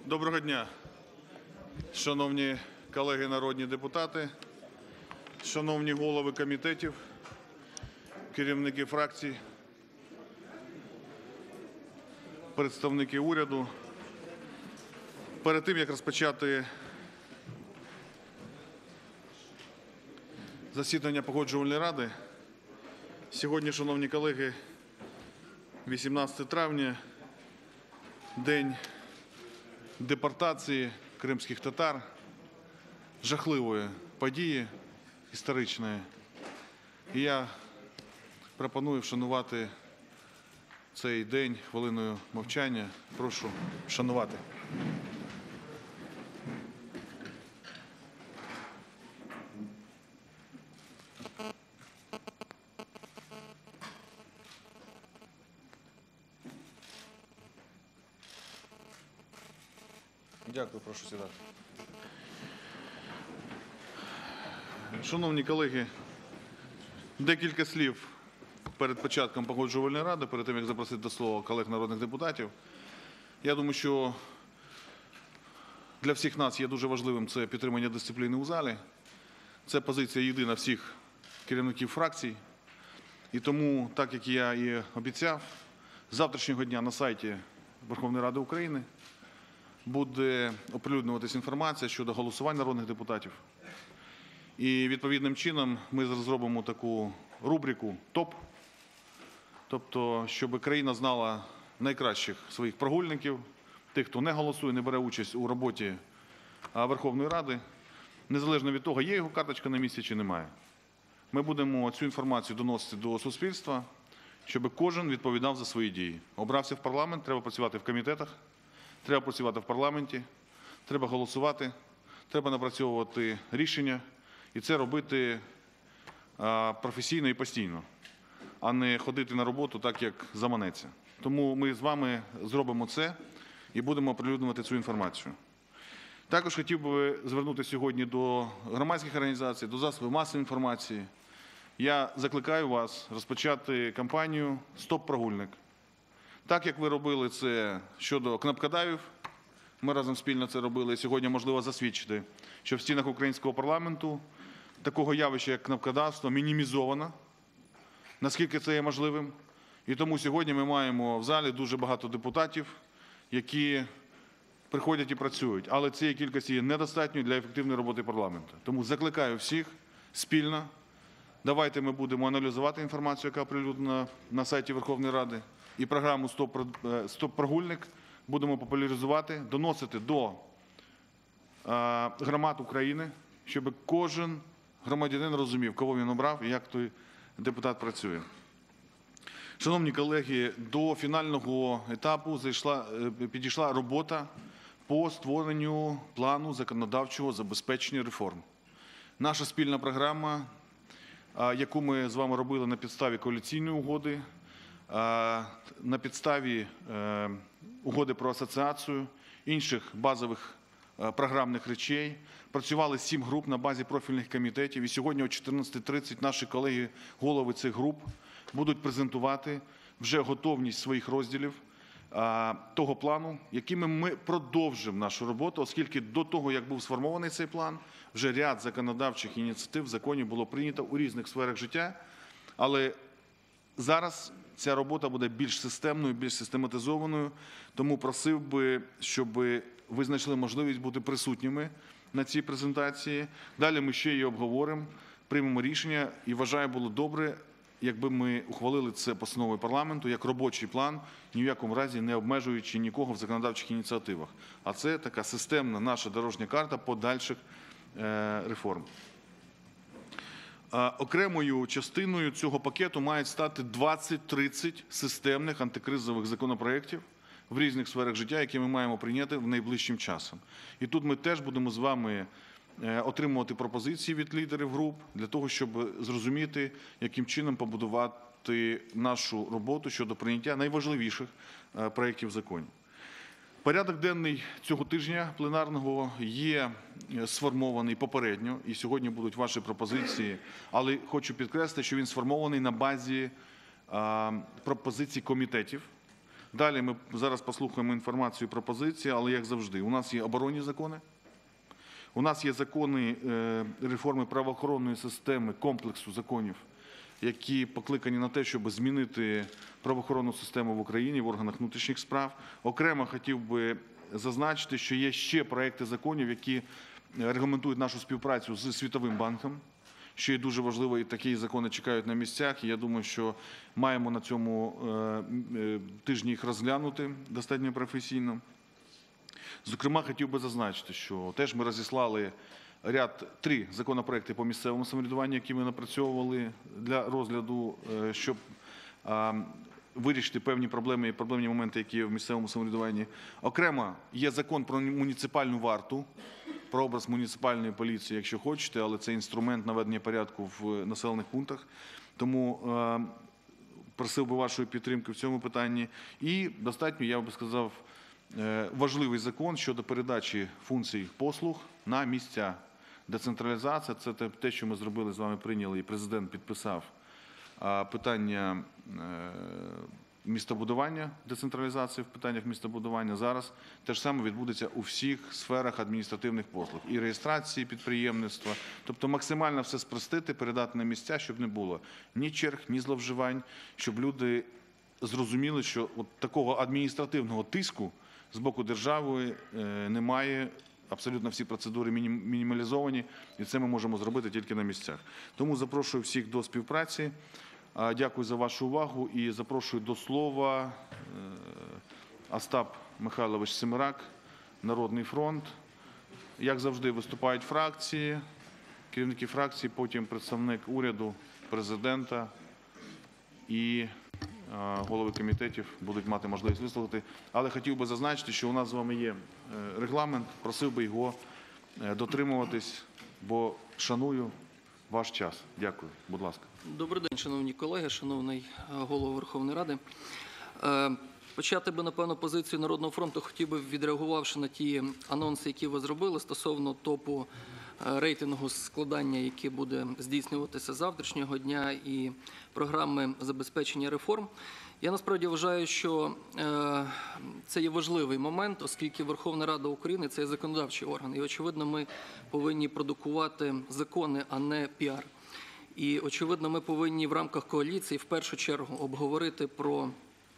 Доброго дня, шановні колеги народні депутати, шановні голови комітетів, керівники фракцій, представники уряду. Перед тим, як розпочати засідання Погоджувальної ради, сьогодні, шановні колеги, 18 травня, день депортації кримських татар, жахливої події історичної. І я пропоную вшанувати цей день хвилиною мовчання. Прошу вшанувати. Дякую, прошу сідати. Шановні колеги, декілька слів перед початком Погоджувальної ради, перед тим, як запросити до слова колег народних депутатів. Я думаю, що для всіх нас є дуже важливим це підтримання дисципліни у залі. Це позиція єдина всіх керівників фракцій. І тому, так як я і обіцяв, з завтрашнього дня на сайті Верховної Ради України буде оприлюднюватися інформація щодо голосувань народних депутатів. І відповідним чином ми зробимо таку рубрику «ТОП», тобто, щоб країна знала найкращих своїх прогульників, тих, хто не голосує, не бере участь у роботі Верховної Ради, незалежно від того, є його карточка на місці чи немає. Ми будемо цю інформацію доносити до суспільства, щоб кожен відповідав за свої дії. Обрався в парламент, треба працювати в комітетах, треба працювати в парламенті, треба голосувати, треба напрацьовувати рішення і це робити професійно і постійно, а не ходити на роботу так, як заманеться. Тому ми з вами зробимо це і будемо оприлюднювати цю інформацію. Також хотів би звернутися сьогодні до громадських організацій, до засобів масової інформації. Я закликаю вас розпочати кампанію «Стоп прогульник». Так, як ви робили це щодо кнопкодавів, ми разом спільно це робили, і сьогодні можливо засвідчити, що в стінах українського парламенту такого явища, як кнопкодавство, мінімізовано, наскільки це є можливим. І тому сьогодні ми маємо в залі дуже багато депутатів, які приходять і працюють. Але цієї кількості є недостатньо для ефективної роботи парламенту. Тому закликаю всіх спільно. Давайте ми будемо аналізувати інформацію, яка оприлюднена на сайті Верховної Ради. І програму «Стоп прогульник» будемо популяризувати, доносити до громад України, щоб кожен громадянин розумів, кого він обрав і як той депутат працює. Шановні колеги, до фінального етапу підійшла робота по створенню плану законодавчого забезпечення реформ. Наша спільна програма, яку ми з вами робили на підставі коаліційної угоди, на підставі угоди про асоціацію, інших базових програмних речей. Працювали 7 груп на базі профільних комітетів. І сьогодні о 14:30 наші колеги, голови цих груп, будуть презентувати вже готовність своїх розділів того плану, якими ми продовжимо нашу роботу, оскільки до того, як був сформований цей план, вже ряд законодавчих ініціатив, законів було прийнято у різних сферах життя. Але зараз ця робота буде більш системною, більш систематизованою, тому просив би, щоб ви знайшли можливість бути присутніми на цій презентації. Далі ми ще її обговоримо, приймемо рішення і вважаю, було добре, якби ми ухвалили це постановою парламенту як робочий план, ні в якому разі не обмежуючи нікого в законодавчих ініціативах. А це така системна наша дорожня карта подальших реформ. Окремою частиною цього пакету мають стати 20-30 системних антикризових законопроєктів в різних сферах життя, які ми маємо прийняти в найближчим часом. І тут ми теж будемо з вами отримувати пропозиції від лідерів груп для того, щоб зрозуміти, яким чином побудувати нашу роботу щодо прийняття найважливіших проєктів законів. Порядок денний цього тижня пленарного є сформований попередньо, і сьогодні будуть ваші пропозиції, але хочу підкреслити, що він сформований на базі пропозицій комітетів. Далі ми зараз послухаємо інформацію про позиції, але як завжди, у нас є оборонні закони, у нас є закони реформи правоохоронної системи, комплексу законів, які покликані на те, щоб змінити правоохоронну систему в Україні в органах внутрішніх справ. Окремо хотів би зазначити, що є ще проекти законів, які регламентують нашу співпрацю з Світовим банком, що є дуже важливо, і такі закони чекають на місцях. І я думаю, що маємо на цьому тижні їх розглянути достатньо професійно. Зокрема, хотів би зазначити, що теж ми розіслали три законопроекти по місцевому самоврядуванню, які ми напрацьовували для розгляду, щоб вирішити певні проблеми і проблемні моменти, які є в місцевому самоврядуванні. Окремо є закон про муніципальну варту, про образ муніципальної поліції, якщо хочете, але це інструмент наведення порядку в населених пунктах. Тому просив би вашої підтримки в цьому питанні. І достатньо, я би сказав, важливий закон щодо передачі функцій послуг на місця. Децентралізація – це те, що ми зробили з вами, прийняли, і президент підписав питання містобудування, децентралізації в питаннях містобудування. Зараз те ж саме відбудеться у всіх сферах адміністративних послуг. І реєстрації підприємництва. Тобто максимально все спростити, передати на місця, щоб не було ні черг, ні зловживань, щоб люди зрозуміли, що от такого адміністративного тиску з боку держави немає. Абсолютно всі процедури мінімалізовані, і це ми можемо зробити тільки на місцях. Тому запрошую всіх до співпраці. Дякую за вашу увагу і запрошую до слова Остап Михайлович Семерак, Народний фронт. Як завжди, виступають фракції, керівники фракцій, потім представник уряду, президента і голови комітетів будуть мати можливість висловити. Але хотів би зазначити, що у нас з вами є регламент, просив би його дотримуватись, бо шаную ваш час. Дякую. Будь ласка. Добрий день, шановні колеги, шановний Голова Верховної Ради. Почати би, напевно, позицію Народного фронту хотів би, відреагувавши на ті анонси, які ви зробили стосовно топу рейтингу складання, яке буде здійснюватися завтрашнього дня, і програми забезпечення реформ. Я насправді вважаю, що це є важливий момент, оскільки Верховна Рада України – це є законодавчий орган. І, очевидно, ми повинні продукувати закони, а не піар. І, очевидно, ми повинні в рамках коаліції в першу чергу обговорити про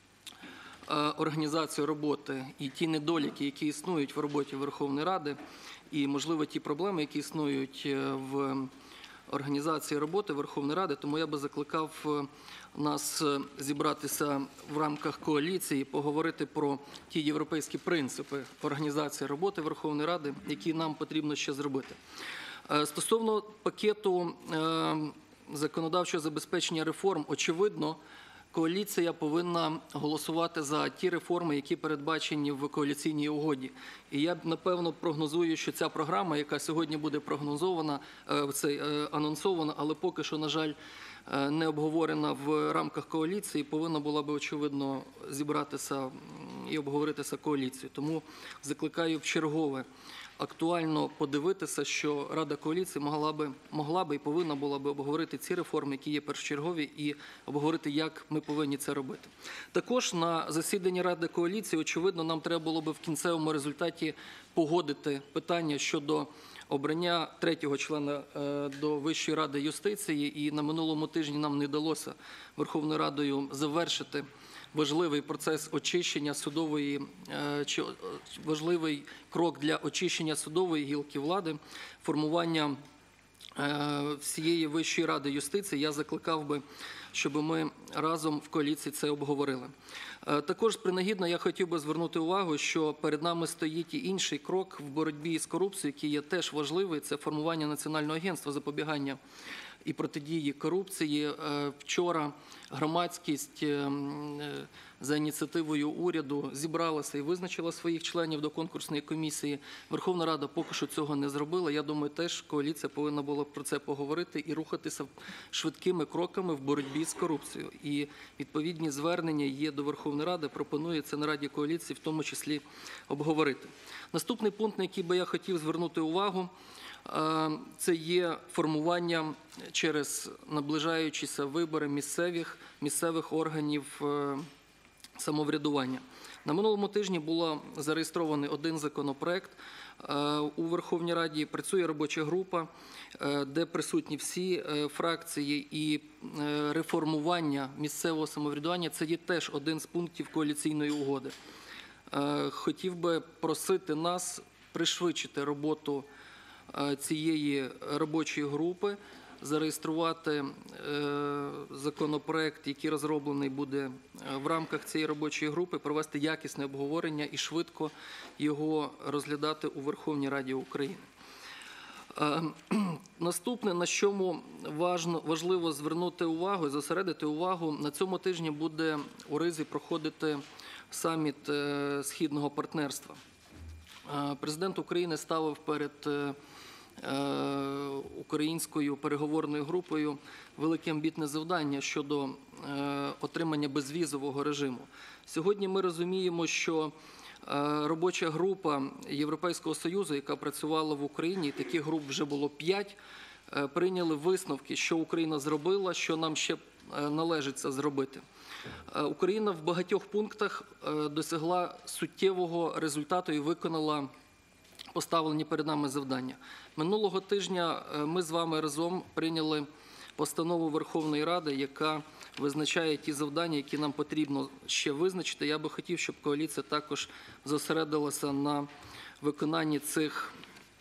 організацію роботи і ті недоліки, які існують в роботі Верховної Ради, і, можливо, ті проблеми, які існують в організації роботи Верховної Ради. Тому я би закликав нас зібратися в рамках коаліції, поговорити про ті європейські принципи організації роботи Верховної Ради, які нам потрібно ще зробити. Стосовно пакету законодавчого забезпечення реформ, очевидно, коаліція повинна голосувати за ті реформи, які передбачені в коаліційній угоді. І я, напевно, прогнозую, що ця програма, яка сьогодні буде анонсована, але поки що, на жаль, не обговорена в рамках коаліції, повинна була би, очевидно, зібратися і обговоритися коаліцією. Тому закликаю вчергове актуально подивитися, що Рада коаліції могла би і повинна була би обговорити ці реформи, які є першочергові, і обговорити, як ми повинні це робити. Також на засіданні Ради коаліції, очевидно, нам треба було би в кінцевому результаті погодити питання щодо обрання третього члена до Вищої ради юстиції, і на минулому тижні нам не вдалося Верховною Радою завершити важливий процес очищення судової, чи важливий крок для очищення судової гілки влади, формування всієї Вищої ради юстиції. Я закликав би, щоб ми разом в коаліції це обговорили. Також принагідно я хотів би звернути увагу, що перед нами стоїть і інший крок в боротьбі з корупцією, який є теж важливий – це формування Національного агентства запобігання і протидії корупції. Вчора громадськість за ініціативою уряду зібралася і визначила своїх членів до конкурсної комісії. Верховна Рада поки що цього не зробила. Я думаю, теж коаліція повинна була про це поговорити і рухатися швидкими кроками в боротьбі з корупцією. І відповідні звернення є до Верховної Ради, пропонується на Раді коаліції в тому числі обговорити. Наступний пункт, на який би я хотів звернути увагу, це є формування через наближаючіся вибори місцевих органів самоврядування. На минулому тижні було зареєстрований один законопроект у Верховній Раді. Працює робоча група, де присутні всі фракції, і реформування місцевого самоврядування – це є теж один з пунктів коаліційної угоди. Хотів би просити нас пришвидшити роботу цієї робочої групи, зареєструвати законопроект, який розроблений буде в рамках цієї робочої групи, провести якісне обговорення і швидко його розглядати у Верховній Раді України. Наступне, на чому важливо звернути увагу і зосередити увагу, на цьому тижні буде у Ризі проходити саміт Східного партнерства. Президент України ставив перед українською переговорною групою велике амбітне завдання щодо отримання безвізового режиму. Сьогодні ми розуміємо, що робоча група Європейського Союзу, яка працювала в Україні, і таких груп вже було 5, прийняли висновки, що Україна зробила, що нам ще належиться зробити. Україна в багатьох пунктах досягла суттєвого результату і виконала поставлені перед нами завдання. Минулого тижня ми з вами разом прийняли постанову Верховної Ради, яка визначає ті завдання, які нам потрібно ще визначити. Я би хотів, щоб коаліція також зосередилася на виконанні цих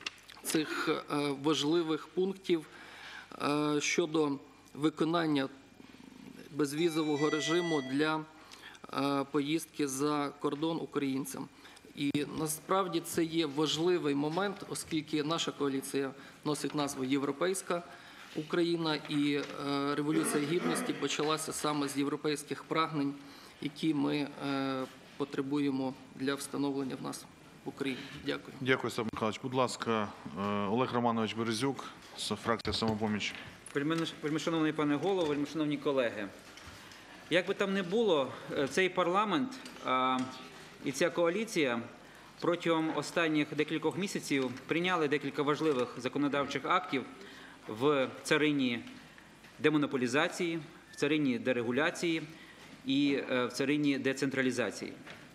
важливих пунктів щодо виконання безвізового режиму для поїздки за кордон українцям. І насправді це є важливий момент, оскільки наша коаліція носить назву «Європейська Україна», і Революція Гідності почалася саме з європейських прагнень, які ми потребуємо для встановлення в нас в Україні. Дякую. Дякую, Степан Михайлович. Будь ласка, Олег Романович Березюк, фракція «Самопоміч». Вельмишановний пане голово, вельмишановні колеги. Як би там не було, цей парламент і ця коаліція протягом останніх декількох місяців прийняли декілька важливих законодавчих актів в царині демонополізації, в царині дерегуляції і в царині децентралізації.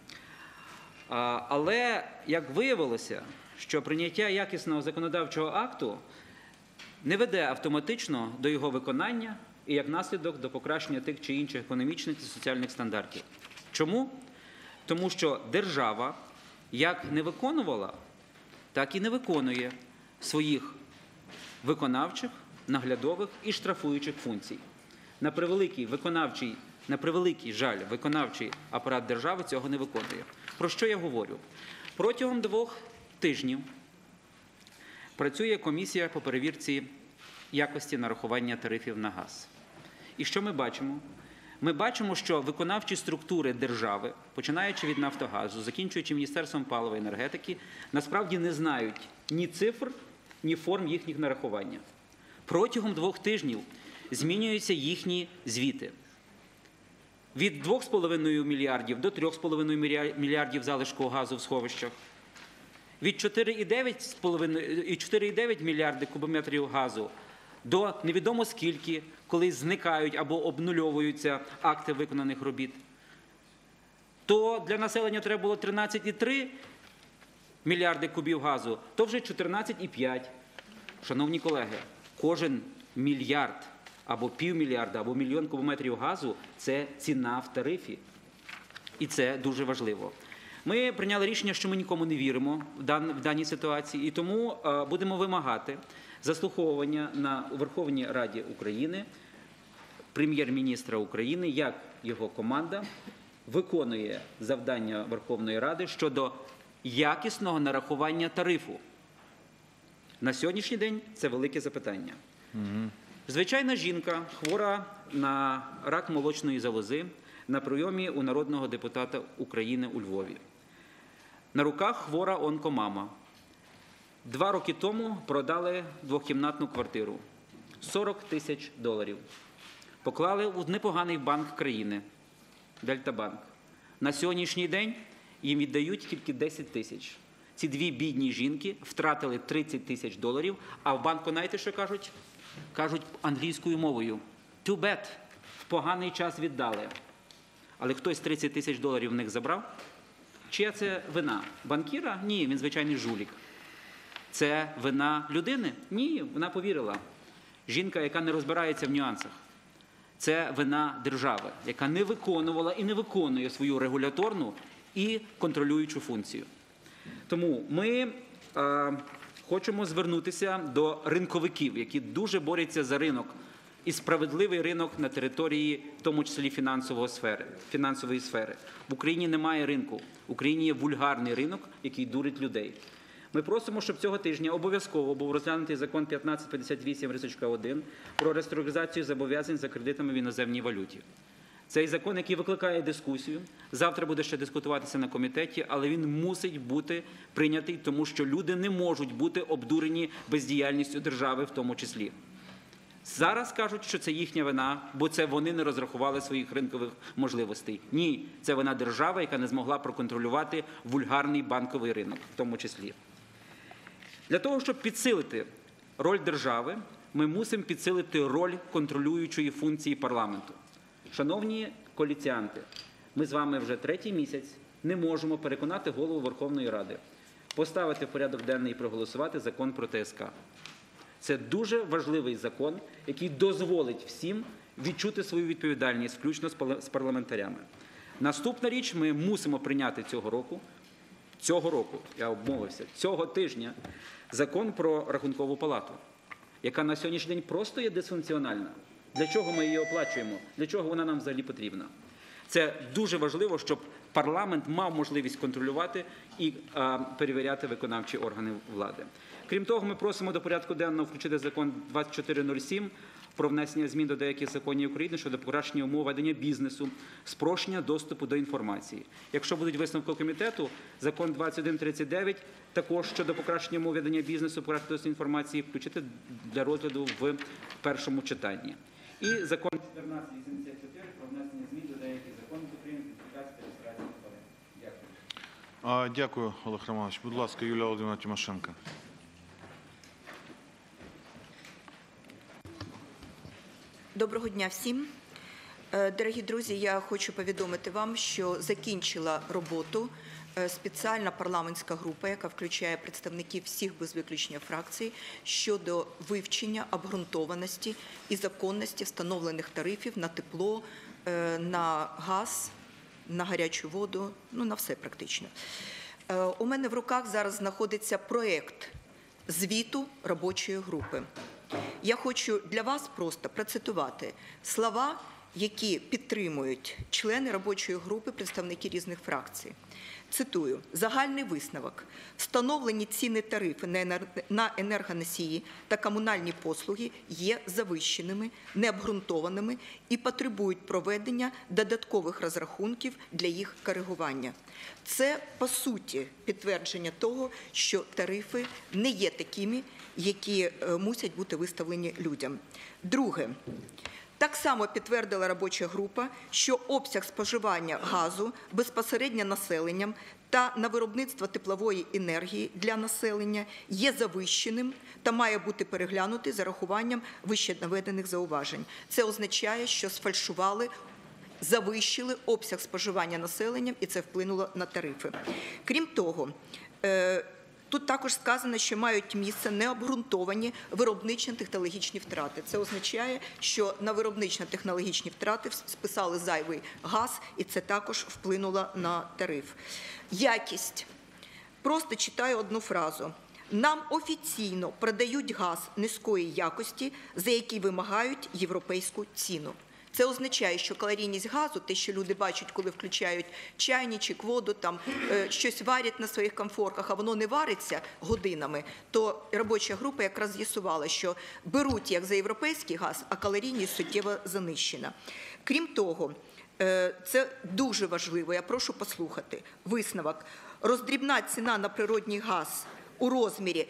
Але, як виявилося, що прийняття якісного законодавчого акту не веде автоматично до його виконання і, як наслідок, до покращення тих чи інших економічних і соціальних стандартів. Чому? Тому що держава як не виконувала, так і не виконує своїх виконавчих, наглядових і штрафуючих функцій. На превеликий жаль, виконавчий апарат держави цього не виконує. Про що я говорю? Протягом 2 тижнів працює комісія по перевірці якості нарахування тарифів на газ. І що ми бачимо? Ми бачимо, що виконавчі структури держави, починаючи від «Нафтогазу», закінчуючи Міністерством палива і енергетики, насправді не знають ні цифр, ні форм їхніх нарахування. Протягом 2 тижнів змінюються їхні звіти. Від 2,5 мільярдів до 3,5 мільярдів залишку газу в сховищах. Від 4,9 мільярди кубометрів газу до невідомо скільки, коли зникають або обнульовуються акти виконаних робіт. То для населення треба було 13,3 мільярди кубів газу, то вже 14,5. Шановні колеги, кожен мільярд або півмільярда, або мільйон кубометрів газу – це ціна в тарифі. І це дуже важливо. Ми прийняли рішення, що ми нікому не віримо в даній ситуації, і тому будемо вимагати заслуховування у Верховній Раді України прем'єр-міністра України, як його команда виконує завдання Верховної Ради щодо якісного нарахування тарифу. На сьогоднішній день це велике запитання. Звичайна жінка, хвора на рак молочної залози, на прийомі у народного депутата України у Львові. На руках хвора онкомама. 2 роки тому продали 2-кімнатну квартиру. $40 тисяч. Поклали у непоганий банк країни – Дельтабанк. На сьогоднішній день їм віддають тільки 10 тисяч. Ці 2 бідні жінки втратили $30 тисяч, а в банку, знаєте, що кажуть? Кажуть англійською мовою. Too bad. В поганий час віддали. але хтось 30 тисяч доларів в них забрав. Чия це вина? Банкіра? Ні, він звичайний жулік. Це вина людини? Ні, вона повірила. Жінка, яка не розбирається в нюансах. Це вина держави, яка не виконувала і не виконує свою регуляторну і контролюючу функцію. Тому ми хочемо звернутися до ринковиків, які дуже борються за ринок і справедливий ринок на території, в тому числі фінансової сфери. В Україні немає ринку. В Україні є вульгарний ринок, який дурить людей. Ми просимо, щоб цього тижня обов'язково був розглянутий закон 1558-1 про реструктуризацію зобов'язань за кредитами в іноземній валюті. Цей закон, який викликає дискусію, завтра буде ще дискутуватися на комітеті, але він мусить бути прийнятий, тому що люди не можуть бути обдурені бездіяльністю держави в тому числі. Зараз кажуть, що це їхня вина, бо це вони не розрахували своїх ринкових можливостей. Ні, це вина держави, яка не змогла проконтролювати вульгарний банковий ринок в тому числі. Для того, щоб підсилити роль держави, ми мусимо підсилити роль контролюючої функції парламенту. Шановні коаліціанти, ми з вами вже 3-й місяць не можемо переконати голову Верховної Ради поставити в порядок денний і проголосувати закон про ТСК. Це дуже важливий закон, який дозволить всім відчути свою відповідальність, включно з парламентарями. Наступна річ, ми мусимо прийняти цього року, я обмовився, цього тижня, закон про Рахункову палату, яка на сьогоднішній день просто є дисфункціональна. Для чого ми її оплачуємо? Для чого вона нам взагалі потрібна? Це дуже важливо, щоб парламент мав можливість контролювати і перевіряти виконавчі органи влади. Крім того, ми просимо до порядку денного включити закон 2407 про внесення змін до деяких законів України щодо покращення умов ведення бізнесу, спрощення доступу до інформації. Якщо будуть висновки комітету, закон 2139 також щодо покращення умов ведення бізнесу, покращення доступу до інформації включити для розгляду в першому читанні. І закон 1484 про внесення змін до деяких законів України з ідентифікації та реєстрації тварин. Дякую. Дякую, Олег Романович. Будь ласка, Юлія Володимирівна Тимошенко. Доброго дня всім. Дорогі друзі, я хочу повідомити вам, що закінчила роботу спеціальна парламентська група, яка включає представників всіх без виключення фракцій, щодо вивчення обґрунтованості і законності встановлених тарифів на тепло, на газ, на гарячу воду, ну на все практично. У мене в руках зараз знаходиться проєкт звіту робочої групи. Я хочу для вас просто процитувати слова, які підтримують члени робочої групи, представники різних фракцій. Цитую. «Загальний висновок. Встановлені ціни тарифи на енергоносії та комунальні послуги є завищеними, необґрунтованими і потребують проведення додаткових розрахунків для їх коригування». Це, по суті, підтвердження того, що тарифи не є такими, які мусять бути виставлені людям. Друге. Так само підтвердила робоча група, що обсяг споживання газу безпосередньо населенням та на виробництво теплової енергії для населення є завищеним та має бути переглянутий за рахуванням вище наведених зауважень. Це означає, що сфальшували, завищили обсяг споживання населенням, і це вплинуло на тарифи. Крім того, тут також сказано, що мають місце необґрунтовані виробнично-технологічні втрати. Це означає, що на виробнично-технологічні втрати списали зайвий газ, і це також вплинуло на тариф. Якість. Просто читаю одну фразу. Нам офіційно продають газ низької якості, за який вимагають європейську ціну. Це означає, що калорійність газу, те, що люди бачать, коли включають чайничок, воду, там, щось варять на своїх комфорках, а воно не вариться годинами, то робоча група якраз з'ясувала, що беруть як за європейський газ, а калорійність суттєво занищена. Крім того, це дуже важливо, я прошу послухати, висновок. Роздрібна ціна на природній газ у розмірі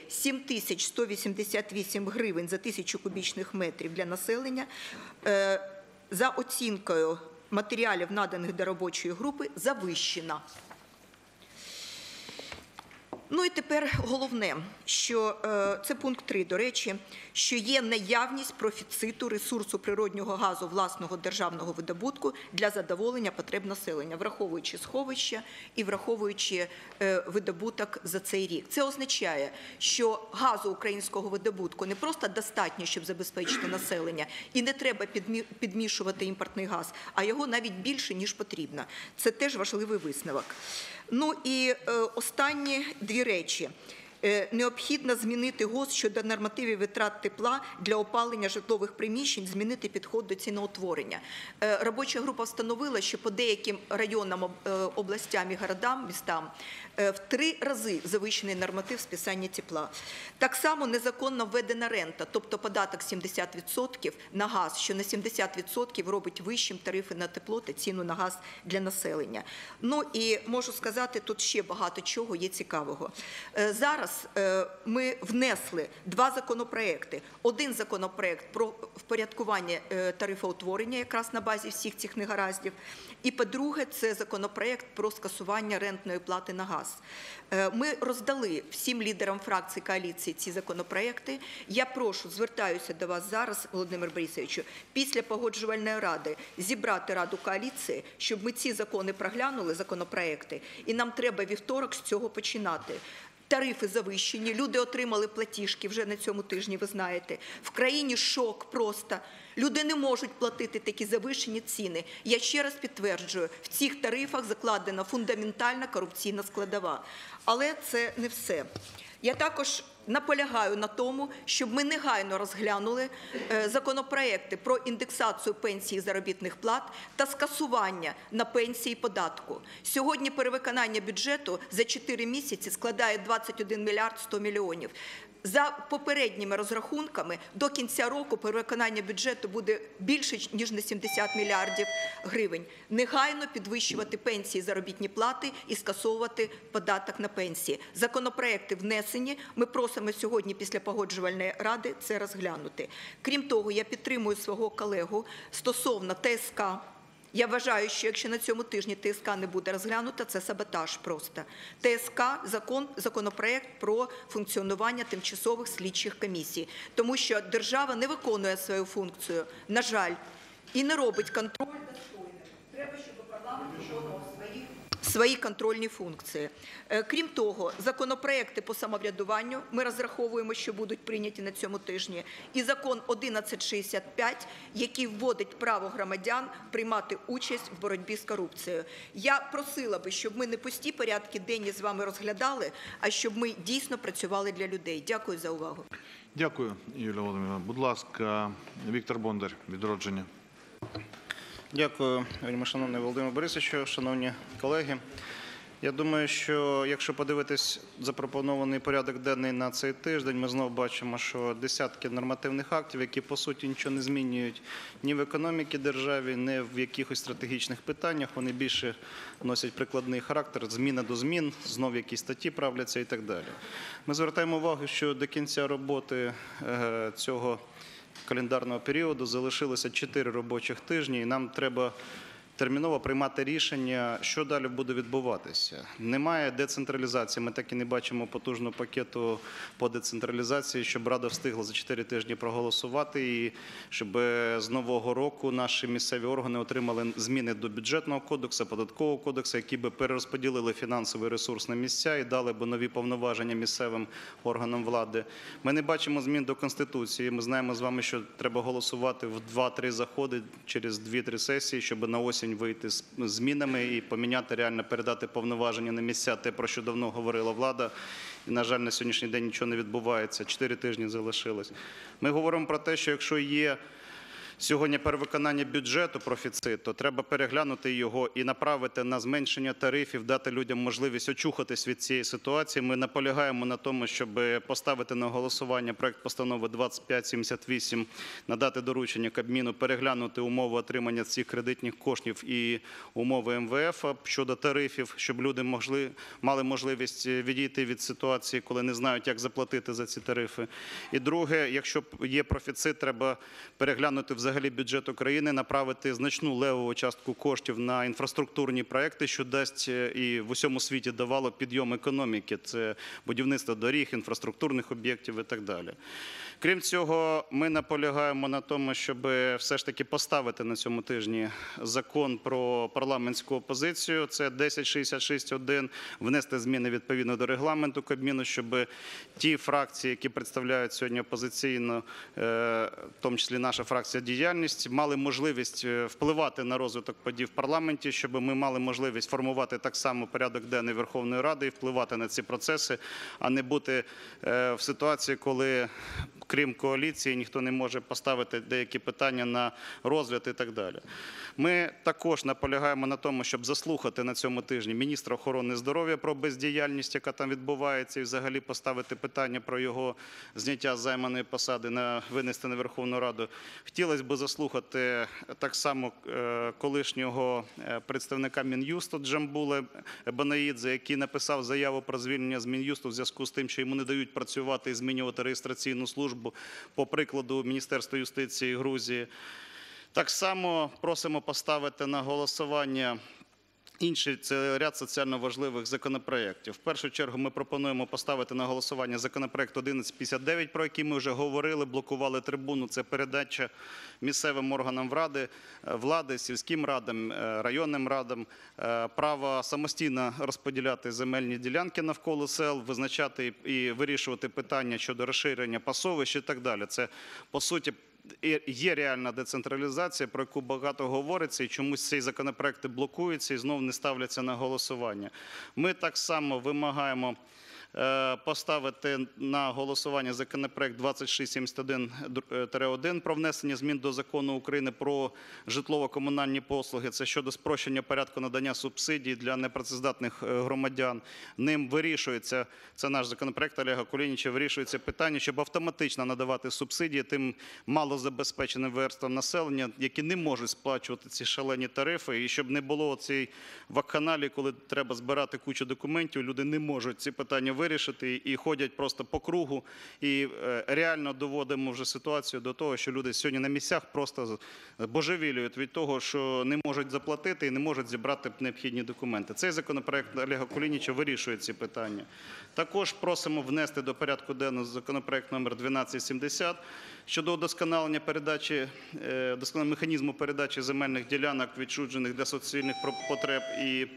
7188 гривень за 1000 кубічних метрів для населення за оцінкою матеріалів, наданих до робочої групи, завищена. Ну і тепер головне, що це пункт 3, до речі, що є наявність профіциту ресурсу природнього газу власного державного видобутку для задоволення потреб населення, враховуючи сховища і враховуючи видобуток за цей рік. Це означає, що газу українського видобутку не просто достатньо, щоб забезпечити населення, і не треба підмішувати імпортний газ, а його навіть більше, ніж потрібно. Це теж важливий висновок. Ну і останні дві речі. Необхідно змінити ГОСТ щодо нормативів витрат тепла для опалення житлових приміщень, змінити підход до ціноутворення. Робоча група встановила, що по деяким районам, областям і городам, містам в 3 рази завищений норматив списання тепла. Так само незаконно введена рента, тобто податок 70% на газ, що на 70% робить вищим тарифи на тепло та ціну на газ для населення. Ну і можу сказати, тут ще багато чого є цікавого. Зараз ми внесли 2 законопроекти. Один законопроект про впорядкування тарифоутворення якраз на базі всіх цих негараздів. І по-друге, це законопроект про скасування рентної плати на газ. Ми роздали всім лідерам фракцій коаліції ці законопроекти. Я прошу, звертаюся до вас зараз, Володимир Борисовичу, після погоджувальної ради зібрати раду коаліції, щоб ми ці закони проглянули, законопроекти, і нам треба вівторок з цього починати. Тарифи завищені, люди отримали платіжки вже на цьому тижні, ви знаєте. В країні шок просто. Люди не можуть платити такі завищені ціни. Я ще раз підтверджую, в цих тарифах закладена фундаментальна корупційна складова. Але це не все. Я також наполягаю на тому, щоб ми негайно розглянули законопроекти про індексацію пенсій і заробітних плат та скасування на пенсії податку. Сьогодні перевиконання бюджету за 4 місяці складає 21 мільярд 100 мільйонів. За попередніми розрахунками, до кінця року перевиконання бюджету буде більше, ніж на 70 мільярдів гривень. Негайно підвищувати пенсії, заробітні плати і скасовувати податок на пенсії. Законопроекти внесені. Ми просимо сьогодні після погоджувальної ради це розглянути. Крім того, я підтримую свого колегу стосовно ТСК. Я вважаю, що якщо на цьому тижні ТСК не буде розглянута, це саботаж просто. ТСК – законопроект про функціонування тимчасових слідчих комісій. Тому що держава не виконує свою функцію, на жаль, і не робить контроль достойним. Треба, щоб парламент виконував свої контрольні функції. Крім того, законопроекти по самоврядуванню ми розраховуємо, що будуть прийняті на цьому тижні. І закон 1165, який вводить право громадян приймати участь в боротьбі з корупцією. Я просила би, щоб ми не пусті порядки денні з вами розглядали, а щоб ми дійсно працювали для людей. Дякую за увагу. Дякую, Юлія Володимирівна. Будь ласка, Віктор Бондар, «Відродження». Дякую, вельмишановний Володимир Борисович, шановні колеги. Я думаю, що якщо подивитись запропонований порядок денний на цей тиждень, ми знову бачимо, що десятки нормативних актів, які по суті нічого не змінюють ні в економіці держави, ні в якихось стратегічних питаннях. Вони більше носять прикладний характер, зміна до змін, знов якісь статті правляться і так далі. Ми звертаємо увагу, що до кінця роботи цього календарного періоду залишилося 4 робочих тижні, і нам треба терміново приймати рішення, що далі буде відбуватися. Немає децентралізації, ми так і не бачимо потужного пакету по децентралізації, щоб Рада встигла за 4 тижні проголосувати і щоб з нового року наші місцеві органи отримали зміни до бюджетного кодексу, податкового кодексу, які би перерозподілили фінансовий ресурс на місця і дали би нові повноваження місцевим органам влади. Ми не бачимо змін до Конституції. Ми знаємо з вами, що треба голосувати в 2-3 заходи через 2-3 сесії, щоб на осінь вийти з змінами і поміняти, реально передати повноваження на місця, те, про що давно говорила влада. І, на жаль, на сьогоднішній день нічого не відбувається. 4 тижні залишилось. Ми говоримо про те, що якщо є сьогодні перевиконання бюджету, профіцит, то треба переглянути його і направити на зменшення тарифів, дати людям можливість очухатись від цієї ситуації. Ми наполягаємо на тому, щоб поставити на голосування проект постанови 2578, надати доручення Кабміну переглянути умови отримання цих кредитних коштів і умови МВФ щодо тарифів, щоб люди мали можливість відійти від ситуації, коли не знають, як заплатити за ці тарифи. І друге, якщо є профіцит, треба переглянути взагалі взагалі бюджет України, направити значну левову частку коштів на інфраструктурні проекти, що дасть і в усьому світі давало підйом економіки. Це будівництво доріг, інфраструктурних об'єктів і так далі. Крім цього, ми наполягаємо на тому, щоб все ж таки поставити на цьому тижні закон про парламентську опозицію. Це 1066-1, внести зміни відповідно до регламенту Кабміну, щоб ті фракції, які представляють сьогодні опозиційно, в тому числі наша фракція «Діяльність», мали можливість впливати на розвиток подій в парламенті, щоб ми мали можливість формувати так само порядок денний Верховної Ради і впливати на ці процеси, а не бути в ситуації, коли крім коаліції, ніхто не може поставити деякі питання на розгляд і так далі. Ми також наполягаємо на тому, щоб заслухати на цьому тижні міністра охорони здоров'я про бездіяльність, яка там відбувається, і взагалі поставити питання про його зняття з займаної посади, винести на Верховну Раду. Хотілося б заслухати так само колишнього представника Мін'юсту Джамбула Банаїдзе, який написав заяву про звільнення з Мін'юсту в зв'язку з тим, що йому не дають працювати і змінювати реєстраційну службу, по прикладу Міністерства юстиції Грузії. Так само просимо поставити на голосування інший, це ряд соціально важливих законопроєктів. В першу чергу ми пропонуємо поставити на голосування законопроєкт 1159, про який ми вже говорили, блокували трибуну. Це передача місцевим органам влади, сільським радам, районним радам права самостійно розподіляти земельні ділянки навколо сел, визначати і вирішувати питання щодо розширення пасовищ і так далі. Це, по суті, є реальна децентралізація, про яку багато говориться, і чомусь ці законопроекти блокуються і знову не ставляться на голосування. Ми так само вимагаємо поставити на голосування законопроект 2671-1 про внесення змін до Закону України про житлово-комунальні послуги. Це щодо спрощення порядку надання субсидій для непрацездатних громадян. Ним вирішується, це наш законопроект Олега Кулініча, вирішується питання, щоб автоматично надавати субсидії тим малозабезпеченим верствам населення, які не можуть сплачувати ці шалені тарифи, і щоб не було цієї вакханалії, коли треба збирати кучу документів, люди не можуть ці питання вирішити і ходять просто по кругу. І реально доводимо вже ситуацію до того, що люди сьогодні на місцях просто божевілюють від того, що не можуть заплатити і не можуть зібрати необхідні документи. Цей законопроект Олега Кулініча вирішує ці питання. Також просимо внести до порядку денного законопроект номер 1270 щодо удосконалення механізму передачі земельних ділянок, відчужених для соціальних потреб і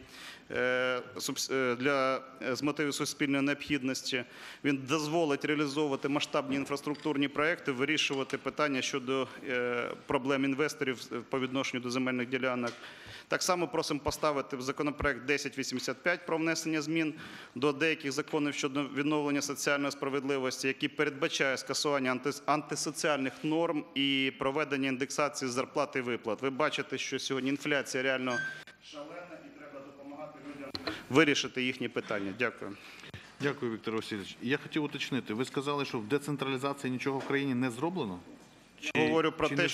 з мотивів суспільної необхідності. Він дозволить реалізовувати масштабні інфраструктурні проекти, вирішувати питання щодо проблем інвесторів по відношенню до земельних ділянок. Так само просимо поставити в законопроект 1085 про внесення змін до деяких законів щодо відновлення соціальної справедливості, який передбачає скасування антисоціальних норм і проведення індексації зарплат і виплат. Ви бачите, що сьогодні інфляція реально шалена і треба допомагати людям вирішити їхні питання. Дякую. Дякую, Віктор Васильович. Я хотів уточнити. Ви сказали, що в децентралізації нічого в країні не зроблено? Я говорю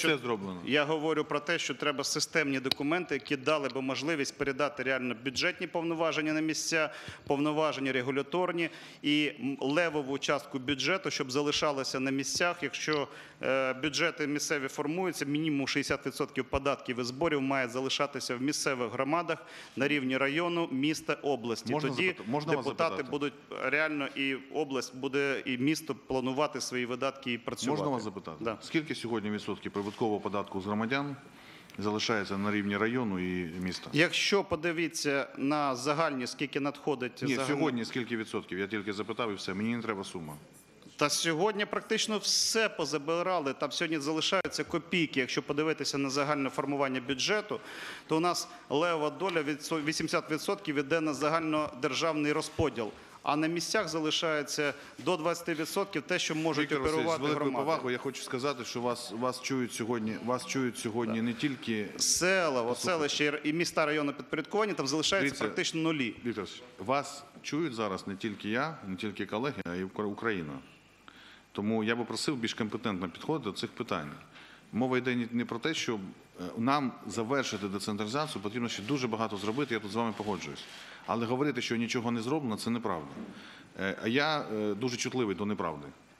про те, що треба системні документи, які дали б можливість передати реально бюджетні повноваження на місця, повноваження регуляторні і левову частку бюджету, щоб залишалося на місцях. Якщо бюджети місцеві формуються, мінімум 60% податків і зборів має залишатися в місцевих громадах на рівні району, міста, області. Тоді депутати будуть реально, і область буде, і місто планувати свої видатки і працювати. Можна вас запитати? Да. Скільки сьогодні відсотків прибуткового податку з громадян залишається на рівні району і міста? Якщо подивіться на загальні, скільки надходить... Ні, сьогодні скільки відсотків? Я тільки запитав і все, мені не треба сума. Та сьогодні практично все позабирали, там сьогодні залишаються копійки. Якщо подивитися на загальне формування бюджету, то у нас левова доля від 80% йде на загальнодержавний розподіл. А на місцях залишається до 20% те, що можуть оперувати громади. З великою повагою я хочу сказати, що вас чують сьогодні не тільки... Села, селища і міста району підпорядкування, там залишається практично нулі. Віктор, вас чують зараз не тільки я, не тільки колеги, а й Україна. Тому я би просив більш компетентно підходити до цих питань. Мова йде не про те, що нам завершити децентралізацію, потрібно ще дуже багато зробити, я тут з вами погоджуюсь. Але говорити, що нічого не зроблено, це неправда. А я дуже чутливий до неправди.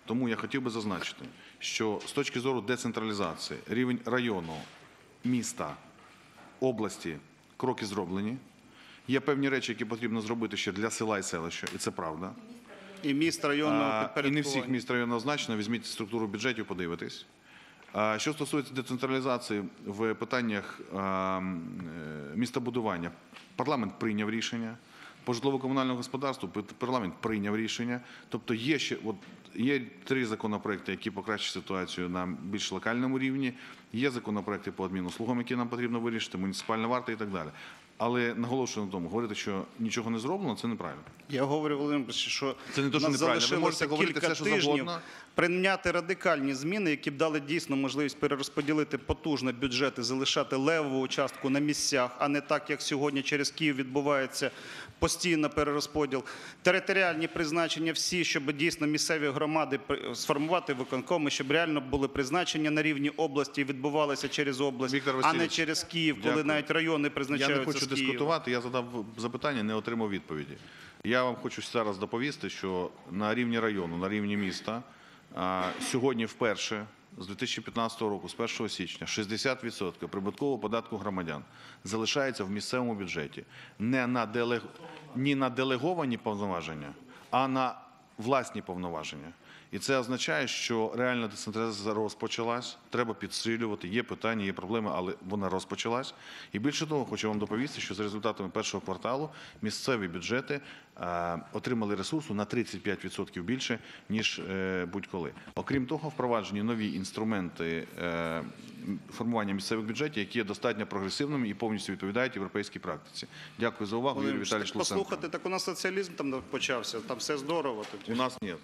Тому я хотів би зазначити, що з точки зору децентралізації рівень району, міста, області кроки зроблені. Є певні речі, які потрібно зробити ще для села і селища, і це правда. І міст районного І підпорядкування. не всіх міст районного значення, візьміть структуру бюджетів, подивитесь. Що стосується децентралізації в питаннях містобудування, парламент прийняв рішення. По житлово-комунальному господарству парламент прийняв рішення. Тобто є 3 законопроекти, які покращать ситуацію на більш локальному рівні. Є законопроекти по адмінуслугам, які нам потрібно вирішити, муніципальна варта і так далі. Але наголошую на тому, говорити, що нічого не зроблено, це неправильно. Я говорю, Володимир, що Це не те, що нас неправильно. Ви можете залишилося говорити кілька все, що тижнів завгодно. прийняти радикальні зміни, які б дали дійсно можливість перерозподілити потужно бюджет і залишати левову частку на місцях, а не так, як сьогодні через Київ відбувається постійно перерозподіл. Територіальні призначення всі, щоб дійсно місцеві громади сформувати виконкоми, щоб реально були призначення на рівні області і відбувалися через область, Віктор а не Васильович, через Київ, коли дякую. навіть райони Я призначаються не хочу з Києва. дискутувати, я задав запитання, не отримав відповіді. Я вам хочу зараз доповісти, що на рівні району, на рівні міста сьогодні вперше з 2015 року, з 1 січня, 60% прибуткового податку громадян залишається в місцевому бюджеті не на делеговані повноваження, а на власні повноваження. І це означає, що реальна децентралізація розпочалась, треба підсилювати, є питання, є проблеми, але вона розпочалась. І більше того, хочу вам доповісти, що за результатами першого кварталу місцеві бюджети отримали ресурсу на 35% більше, ніж будь-коли. Окрім того, впроваджені нові інструменти формування місцевих бюджетів, які є достатньо прогресивними і повністю відповідають європейській практиці. Дякую за увагу, Юрій Володимир, Віталійович так Луценко. послухати, так у нас соціалізм там почався, там все здорово. У нас ні.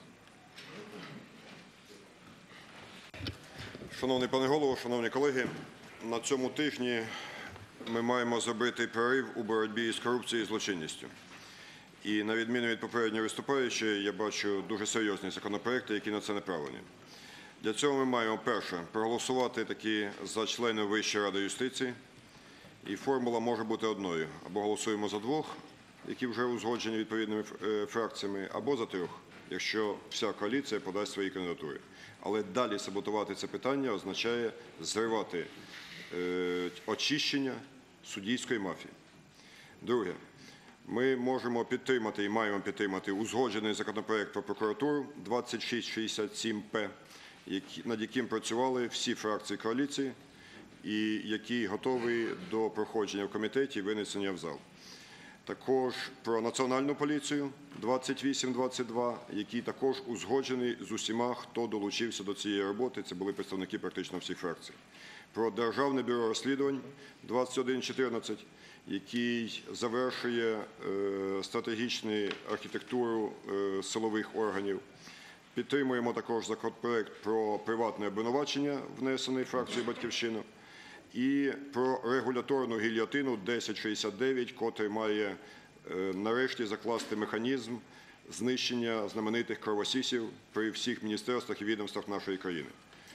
Шановний пане голово, шановні колеги, на цьому тижні ми маємо зробити прорив у боротьбі з корупцією і злочинністю. І на відміну від попереднього виступаючого, я бачу дуже серйозні законопроекти, які на це направлені. Для цього ми маємо, перше, проголосувати таки за членів Вищої ради юстиції. І формула може бути одною. Або голосуємо за 2, які вже узгоджені відповідними фракціями, або за 3, якщо вся коаліція подасть свої кандидатури. Але далі саботувати це питання означає зривати очищення суддівської мафії. Друге, ми можемо підтримати і маємо підтримати узгоджений законопроект про прокуратуру 2667-П, над яким працювали всі фракції коаліції і який готовий до проходження в комітеті і винесення в зал. Також про Національну поліцію 2822, який також узгоджений з усіма, хто долучився до цієї роботи. Це були представники практично всіх фракцій. Про Державне бюро розслідувань 2114, який завершує стратегічну архітектуру силових органів. Підтримуємо також законопроект про приватне обвинувачення, внесений фракцією «Батьківщина». І про регуляторну гільйотину 1069, котрий має нарешті закласти механізм знищення знаменитих кровосісів при всіх міністерствах і відомствах нашої країни.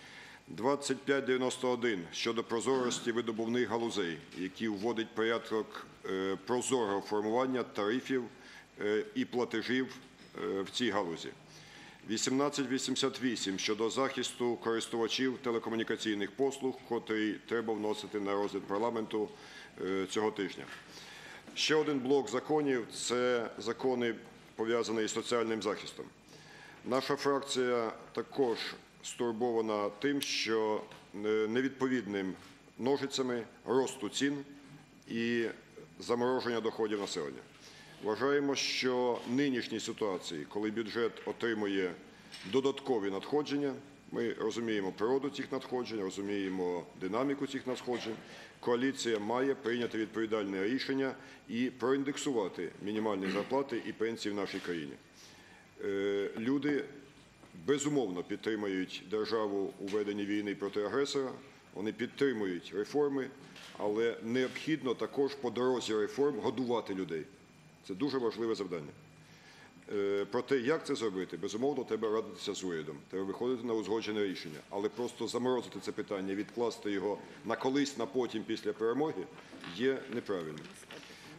2591 щодо прозорості видобувних галузей, який вводить порядок прозорого формування тарифів і платежів в цій галузі. 1888 щодо захисту користувачів телекомунікаційних послуг, котрий треба вносити на розгляд парламенту цього тижня. Ще один блок законів – це закони, пов'язані із соціальним захистом. Наша фракція також стурбована тим, що невідповідним ножицями росту цін і замороження доходів населення. Вважаємо, що в нинішній ситуації, коли бюджет отримує додаткові надходження, ми розуміємо природу цих надходжень, розуміємо динаміку цих надходжень, коаліція має прийняти відповідальне рішення і проіндексувати мінімальні зарплати і пенсії в нашій країні. Люди безумовно підтримують державу у веденні війни проти агресора, вони підтримують реформи, але необхідно також по дорозі реформ годувати людей. Це дуже важливе завдання. Про те, як це зробити, безумовно, треба радитися з урядом, треба виходити на узгоджене рішення. Але просто заморозити це питання, відкласти його на колись, на потім, після перемоги, є неправильним.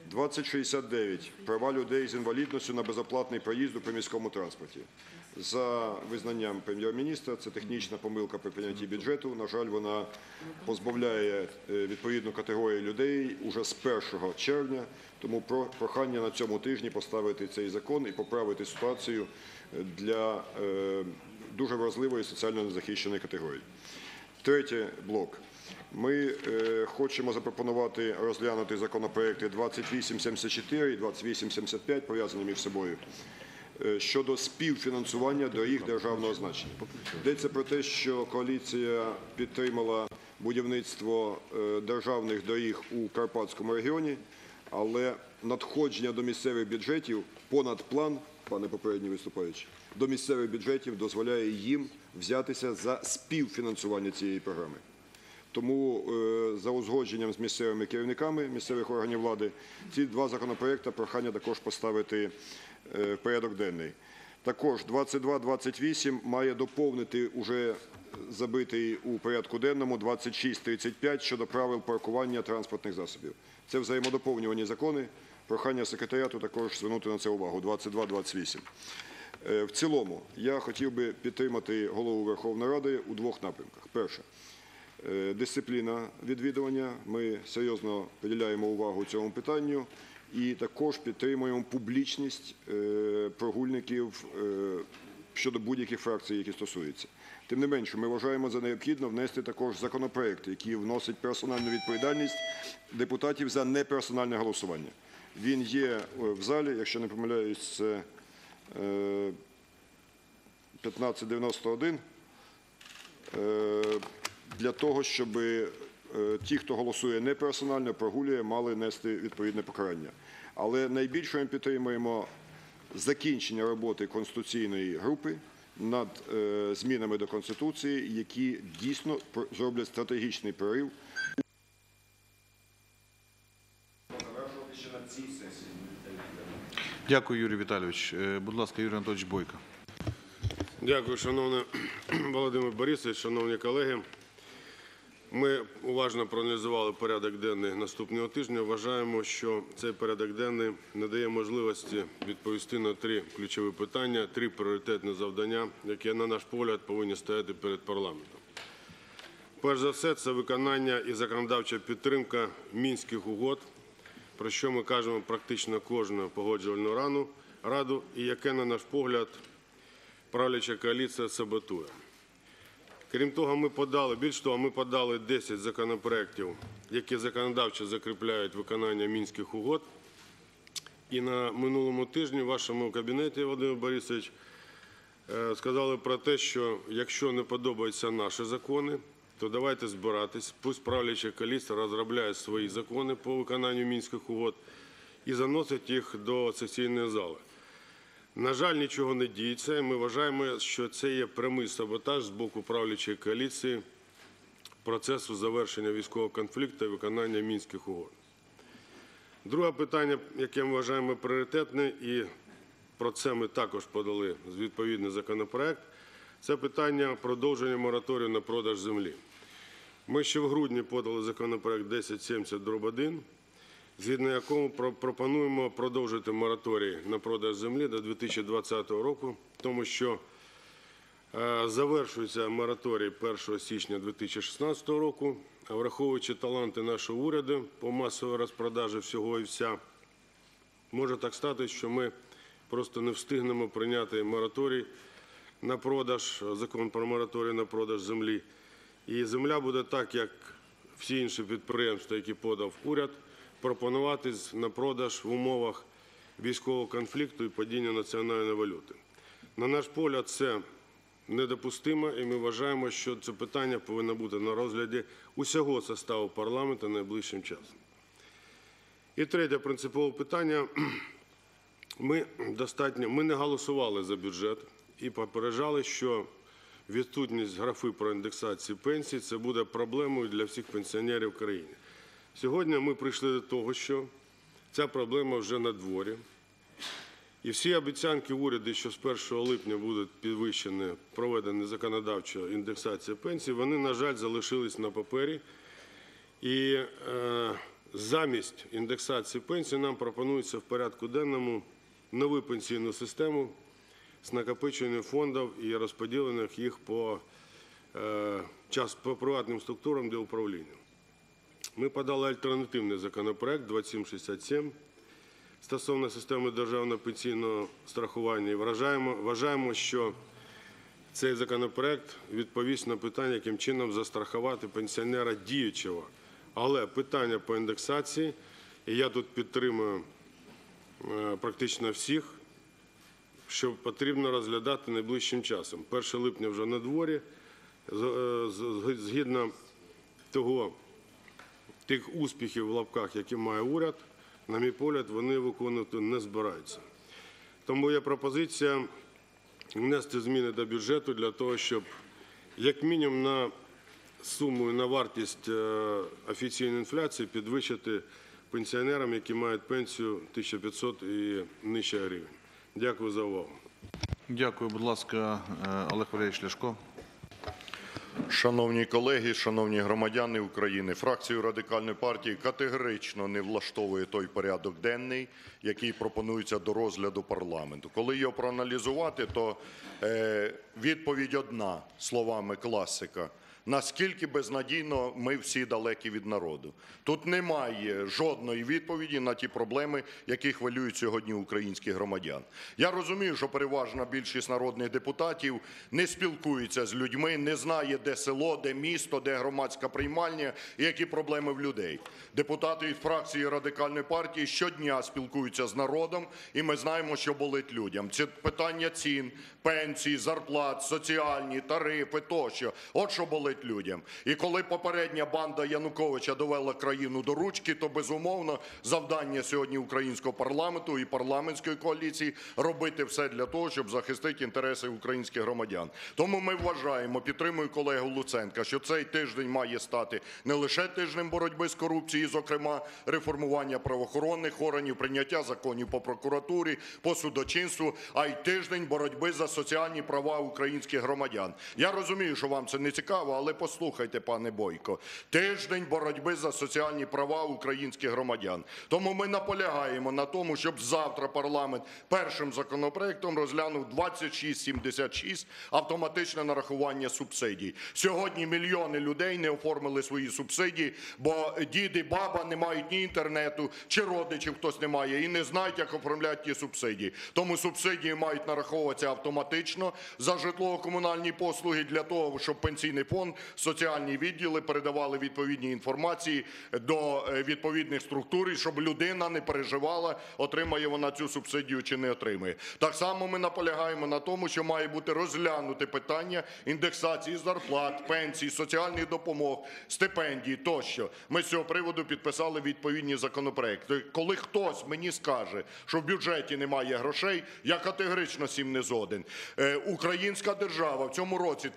2069 – права людей з інвалідністю на безоплатний проїзд у приміському транспорті. За визнанням прем'єр-міністра, це технічна помилка при прийнятті бюджету. На жаль, вона позбавляє відповідну категорію людей уже з 1 червня. Тому прохання на цьому тижні поставити цей закон і поправити ситуацію для дуже вразливої соціально незахищеної категорії. Третій блок. Ми хочемо запропонувати розглянути законопроекти 2874 і 2875, пов'язані між собою, щодо співфінансування доріг державного значення. Йдеться про те, що коаліція підтримала будівництво державних доріг у Карпатському регіоні, але надходження до місцевих бюджетів понад план, пане попередній виступаючий, до місцевих бюджетів дозволяє їм взятися за співфінансування цієї програми. Тому за узгодженням з місцевими керівниками місцевих органів влади ці два законопроекти прохання також поставити в порядок денний. Також 2228 має доповнити уже забитий у порядку денному 2635 щодо правил паркування транспортних засобів. Це взаємодоповнювані закони. Прохання секретаріату також звернути на це увагу. 2228. В цілому я хотів би підтримати Голову Верховної Ради у двох напрямках. Перше. Дисципліна відвідування. Ми серйозно приділяємо увагу цьому питанню і також підтримуємо публічність прогульників щодо будь-яких фракцій, які стосуються. Тим не менше, ми вважаємо за необхідне внести також законопроект, який вносить персональну відповідальність депутатів за неперсональне голосування. Він є в залі, якщо не помиляюсь, це 1591. Для того, щоб ті, хто голосує неперсонально, прогулює, мали нести відповідне покарання. Але найбільше ми підтримуємо закінчення роботи Конституційної групи над змінами до Конституції, які дійсно зроблять стратегічний прорив. Дякую, Юрій Віталійович. Будь ласка, Юрій Анатолійович Бойко. Дякую, шановний Володимир Борисович, шановні колеги. Ми уважно проаналізували порядок денний наступного тижня. Вважаємо, що цей порядок денний надає можливості відповісти на три ключові питання, три пріоритетні завдання, які, на наш погляд, повинні стояти перед парламентом. Перш за все, це виконання і законодавча підтримка Мінських угод, про що ми кажемо практично кожну погоджувальну раду, і яке, на наш погляд, правляча коаліція саботує. Крім того, ми подали 10 законопроєктів, які законодавчо закріпляють виконання Мінських угод. І на минулому тижні в вашому кабінеті, Володимир Борисович, сказали про те, що якщо не подобаються наші закони, то давайте збиратись, пусть правляча коаліція розробляє свої закони по виконанню Мінських угод і заносить їх до сесійної зали. На жаль, нічого не діється, і ми вважаємо, що це є прямий саботаж з боку правлячої коаліції процесу завершення військового конфлікту і виконання Мінських угод. Друге питання, яке ми вважаємо пріоритетне, і про це ми також подали відповідний законопроект, це питання продовження мораторію на продаж землі. Ми ще в грудні подали законопроект 1070/1, згідно якому пропонуємо продовжити мораторій на продаж землі до 2020 року, тому що завершується мораторій 1 січня 2016 року, а враховуючи таланти нашого уряду по масовій розпродажі всього і вся, може так статися, що ми просто не встигнемо прийняти мораторій на продаж, закон про мораторій на продаж землі. І земля буде так, як всі інші підприємства, які подав уряд, пропонуватись на продаж в умовах військового конфлікту і падіння національної валюти. На наш погляд, це недопустимо, і ми вважаємо, що це питання повинно бути на розгляді усього составу парламенту найближчим часом. І третє принципове питання. Ми не голосували за бюджет і попереджали, що відсутність графи про індексацію пенсій – це буде проблемою для всіх пенсіонерів в країні. Сьогодні ми прийшли до того, що ця проблема вже на дворі. І всі обіцянки уряду, що з 1 липня будуть підвищені, проведені законодавча індексація пенсій, вони, на жаль, залишились на папері. І замість індексації пенсій нам пропонується в порядку денному нову пенсійну систему з накопиченням фондів і розподілених їх по приватним структурам для управління. Ми подали альтернативний законопроект 2767 стосовно системи державного пенсійного страхування і вважаємо, що цей законопроект відповість на питання, яким чином застрахувати пенсіонера діючого. Але питання по індексації, і я тут підтримую практично всіх, що потрібно розглядати найближчим часом. 1 липня вже на дворі, згідно тих успіхів в лапках, які має уряд, на мій погляд, вони виконувати не збираються. Тому є пропозиція внести зміни до бюджету для того, щоб як мінімум на суму і на вартість офіційної інфляції підвищити пенсіонерам, які мають пенсію 1500 і нижче гривень. Дякую за увагу. Дякую. Будь ласка, Олег Валерійович Ляшко. Шановні колеги, шановні громадяни України, фракцію Радикальної партії категорично не влаштовує той порядок денний, який пропонується до розгляду парламенту. Коли його проаналізувати, то відповідь одна, словами класика: наскільки безнадійно ми всі далекі від народу. Тут немає жодної відповіді на ті проблеми, які хвилюють сьогодні українських громадян. Я розумію, що переважна більшість народних депутатів не спілкується з людьми, не знає, де село, де місто, де громадська приймальня і які проблеми в людей. Депутати від фракції Радикальної партії щодня спілкуються з народом, і ми знаємо, що болить людям. Це питання цін, пенсій, зарплат, соціальні, тарифи тощо. От що болить людям. І коли попередня банда Януковича довела країну до ручки, то, безумовно, завдання сьогодні українського парламенту і парламентської коаліції – робити все для того, щоб захистити інтереси українських громадян. Тому ми вважаємо, підтримую колегу Луценка, що цей тиждень має стати не лише тижнем боротьби з корупцією, зокрема реформування правоохоронних органів, прийняття законів по прокуратурі, по судочинству, а й тиждень боротьби за соціальні права українських громадян. Я розумію, що вам це не цікаво, але послухайте, пане Бойко, тиждень боротьби за соціальні права українських громадян. Тому ми наполягаємо на тому, щоб завтра парламент першим законопроектом розглянув 2676 – автоматичне нарахування субсидій. Сьогодні мільйони людей не оформили свої субсидії, бо дід і баба не мають ні інтернету, чи родичів хтось не має, і не знають, як оформляти ті субсидії. Тому субсидії мають нараховуватися автоматично за житлово-комунальні послуги для того, щоб пенсійний фонд, соціальні відділи передавали відповідні інформації до відповідних структур, і щоб людина не переживала, отримає вона цю субсидію чи не отримає. Так само ми наполягаємо на тому, що має бути розглянуте питання індексації зарплат, пенсій, соціальних допомог, стипендій тощо. Ми з цього приводу підписали відповідні законопроекти. Коли хтось мені скаже, що в бюджеті немає грошей, я категорично з цим не згоден. Українська держава в цьому році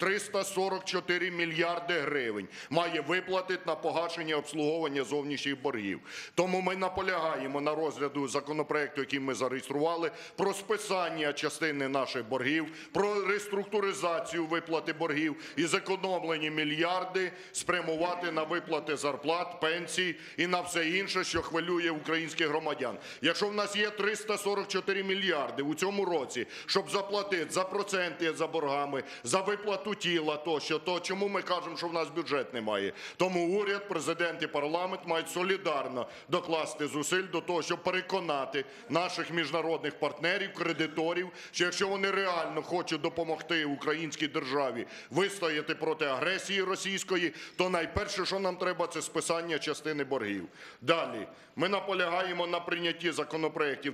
344 мільярди гривень має виплатити на погашення обслуговування зовнішніх боргів. Тому ми наполягаємо на розгляду законопроекту, який ми зареєстрували, про списання частини наших боргів, про реструктуризацію виплати боргів і зекономлені мільярди спрямувати на виплати зарплат, пенсій і на все інше, що хвилює українських громадян. Якщо в нас є 344 мільярди у цьому році, щоб заплатити за проценти за боргами, за виплату тіла тощо, то чому ми кажемо, що в нас бюджет немає? Тому уряд, президент і парламент мають солідарно докласти зусиль до того, щоб переконати наших міжнародних партнерів, кредиторів, що якщо вони реально хочуть допомогти українській державі вистояти проти агресії російської, то найперше, що нам треба, це списання частини боргів. Далі. Ми наполягаємо на прийнятті законопроєктів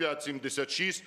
2576,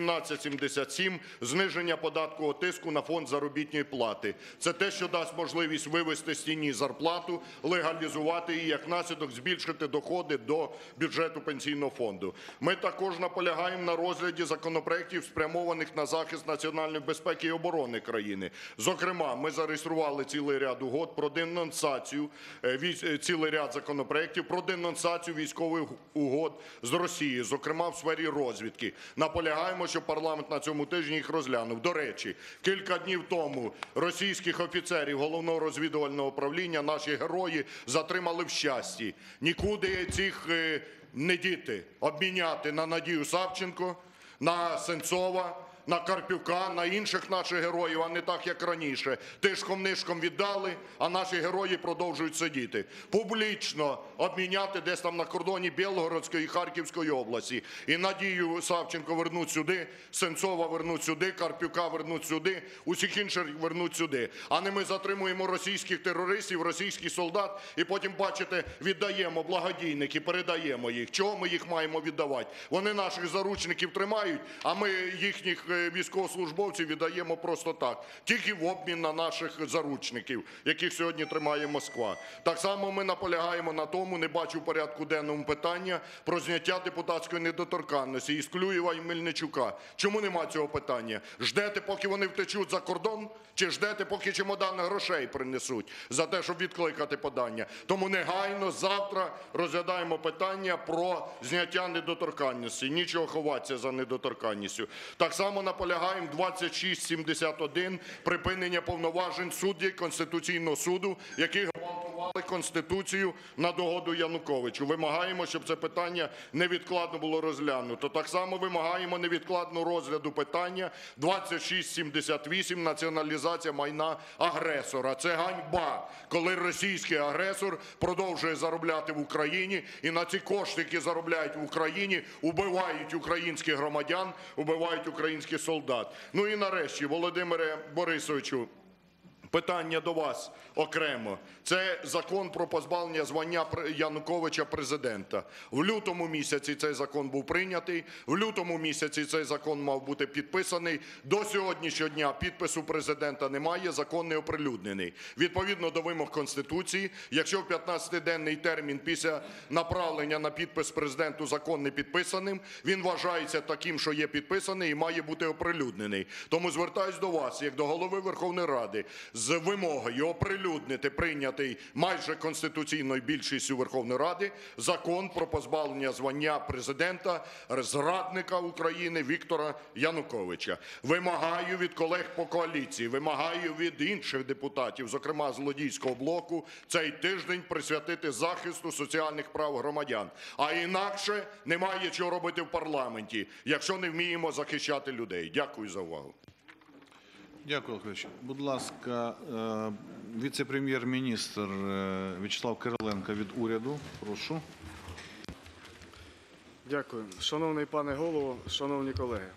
1877, зниження податкового тиску на фонд заробітної плати. Це те, що дасть можливість вивести з тіні зарплату, легалізувати її, як наслідок збільшити доходи до бюджету пенсійного фонду. Ми також наполягаємо на розгляді законопроєктів, спрямованих на захист національної безпеки і оборони країни. Зокрема, ми зареєстрували цілий ряд угод про денонсацію, цілий ряд законопроєктів про денонсацію військових угод з Росією, зокрема в сфері розвідки. Наполягаємо, щоб парламент на цьому тижні їх розглянув. До речі, кілька днів тому російських офіцерів агентів Головного розвідувального управління наші герої затримали в Щасті. Нікуди цих не діти обміняти на Надію Савченко, на Сенцова, на Карпюка, на інших наших героїв, а не так, як раніше. Тишком-нишком віддали, а наші герої продовжують сидіти. Публічно обміняти десь там на кордоні Білгородської і Харківської області. І Надію Савченко вернуть сюди, Сенцова вернуть сюди, Карпюка вернуть сюди, усіх інших вернуть сюди. А не ми затримуємо російських терористів, російських солдат, і потім, бачите, віддаємо благодійники, передаємо їх. Чого ми їх маємо віддавати? Вони наших заручників тримають, а ми їхніх військовослужбовців віддаємо просто так, тільки в обмін на наших заручників, яких сьогодні тримає Москва. Так само ми наполягаємо на тому, не бачу в порядку денному питання про зняття депутатської недоторканності із Клюєва і Мельничука. Чому нема цього питання? Ждете, поки вони втечуть за кордон? Чи ждете, поки чемодан грошей принесуть за те, щоб відкликати подання? Тому негайно завтра розглядаємо питання про зняття недоторканності. Нічого ховатися за недоторканністю. Так само наполягаємо 2671 припинення повноважень суддів Конституційного суду, які гвалтували Конституцію на догоду Януковичу. Вимагаємо, щоб це питання невідкладно було розглянуто. Так само вимагаємо невідкладного розгляду питання 2678 націоналізація майна агресора. Це ганьба, коли російський агресор продовжує заробляти в Україні і на ці кошти, які заробляють в Україні, убивають українських громадян, убивають українських солдат. Ну і нарешті, Володимире Борисовичу, питання до вас окремо. Це закон про позбавлення звання Януковича президента. В лютому місяці цей закон був прийнятий, в лютому місяці цей закон мав бути підписаний. До сьогоднішнього дня підпису президента немає, закон не оприлюднений. Відповідно до вимог Конституції, якщо в 15-денний термін після направлення на підпис президенту закон не підписаним, він вважається таким, що є підписаний і має бути оприлюднений. Тому звертаюсь до вас, як до Голови Верховної Ради, з вимогою оприлюднити прийнятий майже конституційною більшістю Верховної Ради закон про позбавлення звання президента зрадника України Віктора Януковича. Вимагаю від колег по коаліції, вимагаю від інших депутатів, зокрема злодійського блоку, цей тиждень присвятити захисту соціальних прав громадян. А інакше немає чого робити в парламенті, якщо не вміємо захищати людей. Дякую за увагу. Дякую, Олексійович. Будь ласка, віце-прем'єр-міністр В'ячеслав Кириленко від уряду. Прошу. Дякую. Шановний пане голово, шановні колеги.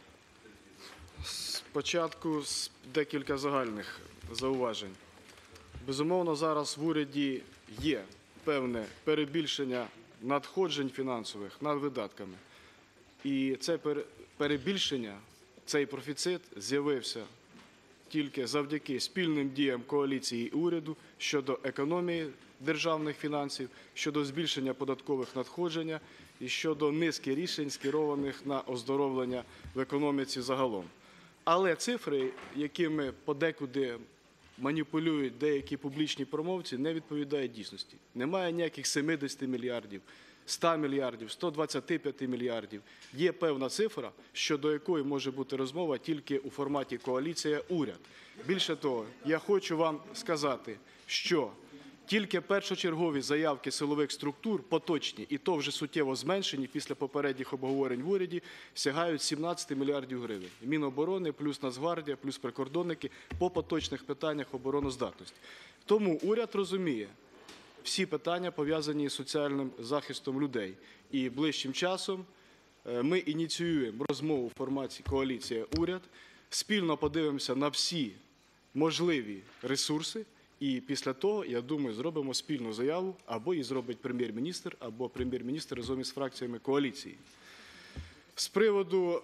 Спочатку декілька загальних зауважень. Безумовно, зараз в уряді є певне перебільшення надходжень фінансових над видатками. І це перебільшення, цей профіцит з'явився тільки завдяки спільним діям коаліції і уряду щодо економії державних фінансів, щодо збільшення податкових надходжень і щодо низки рішень, скерованих на оздоровлення в економіці загалом. Але цифри, якими подекуди маніпулюють деякі публічні промовці, не відповідають дійсності. Немає ніяких 70 мільярдів, 100 мільярдів, 125 мільярдів. Є певна цифра, щодо якої може бути розмова тільки у форматі коаліція-уряд. Більше того, я хочу вам сказати, що тільки першочергові заявки силових структур, поточні, і то вже суттєво зменшені після попередніх обговорень в уряді, сягають 17 мільярдів гривень. Міноборони, плюс Нацгвардія, плюс прикордонники по поточних питаннях обороноздатності. Тому уряд розуміє всі питання, пов'язані з соціальним захистом людей. І ближчим часом ми ініціюємо розмову в форматі коаліція-уряд, спільно подивимося на всі можливі ресурси, і після того, я думаю, зробимо спільну заяву, або її зробить прем'єр-міністр, або прем'єр-міністр разом із фракціями коаліції. З приводу,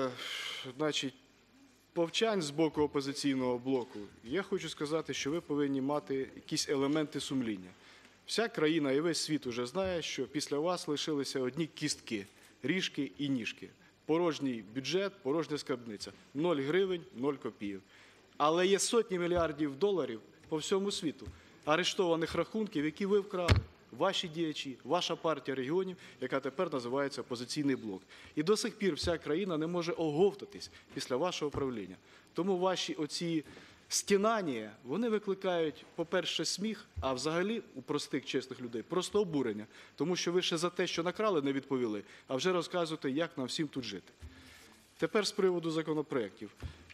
повчань з боку опозиційного блоку, я хочу сказати, що ви повинні мати якісь елементи сумління. Вся країна і весь світ уже знає, що після вас лишилися одні кістки, ріжки і ніжки. Порожній бюджет, порожня скарбниця. 0 гривень, 0 копійок. Але є сотні мільярдів доларів по всьому світу, арештованих рахунків, які ви вкрали, ваші діячі, ваша партія регіонів, яка тепер називається «Опозиційний блок». І до сих пір вся країна не може оговтатись після вашого правління. Тому ваші оці стінання, вони викликають, по-перше, сміх, а взагалі у простих, чесних людей просто обурення. Тому що ви ще за те, що накрали, не відповіли, а вже розказуєте, як нам всім тут жити. Тепер з приводу законопроєктів.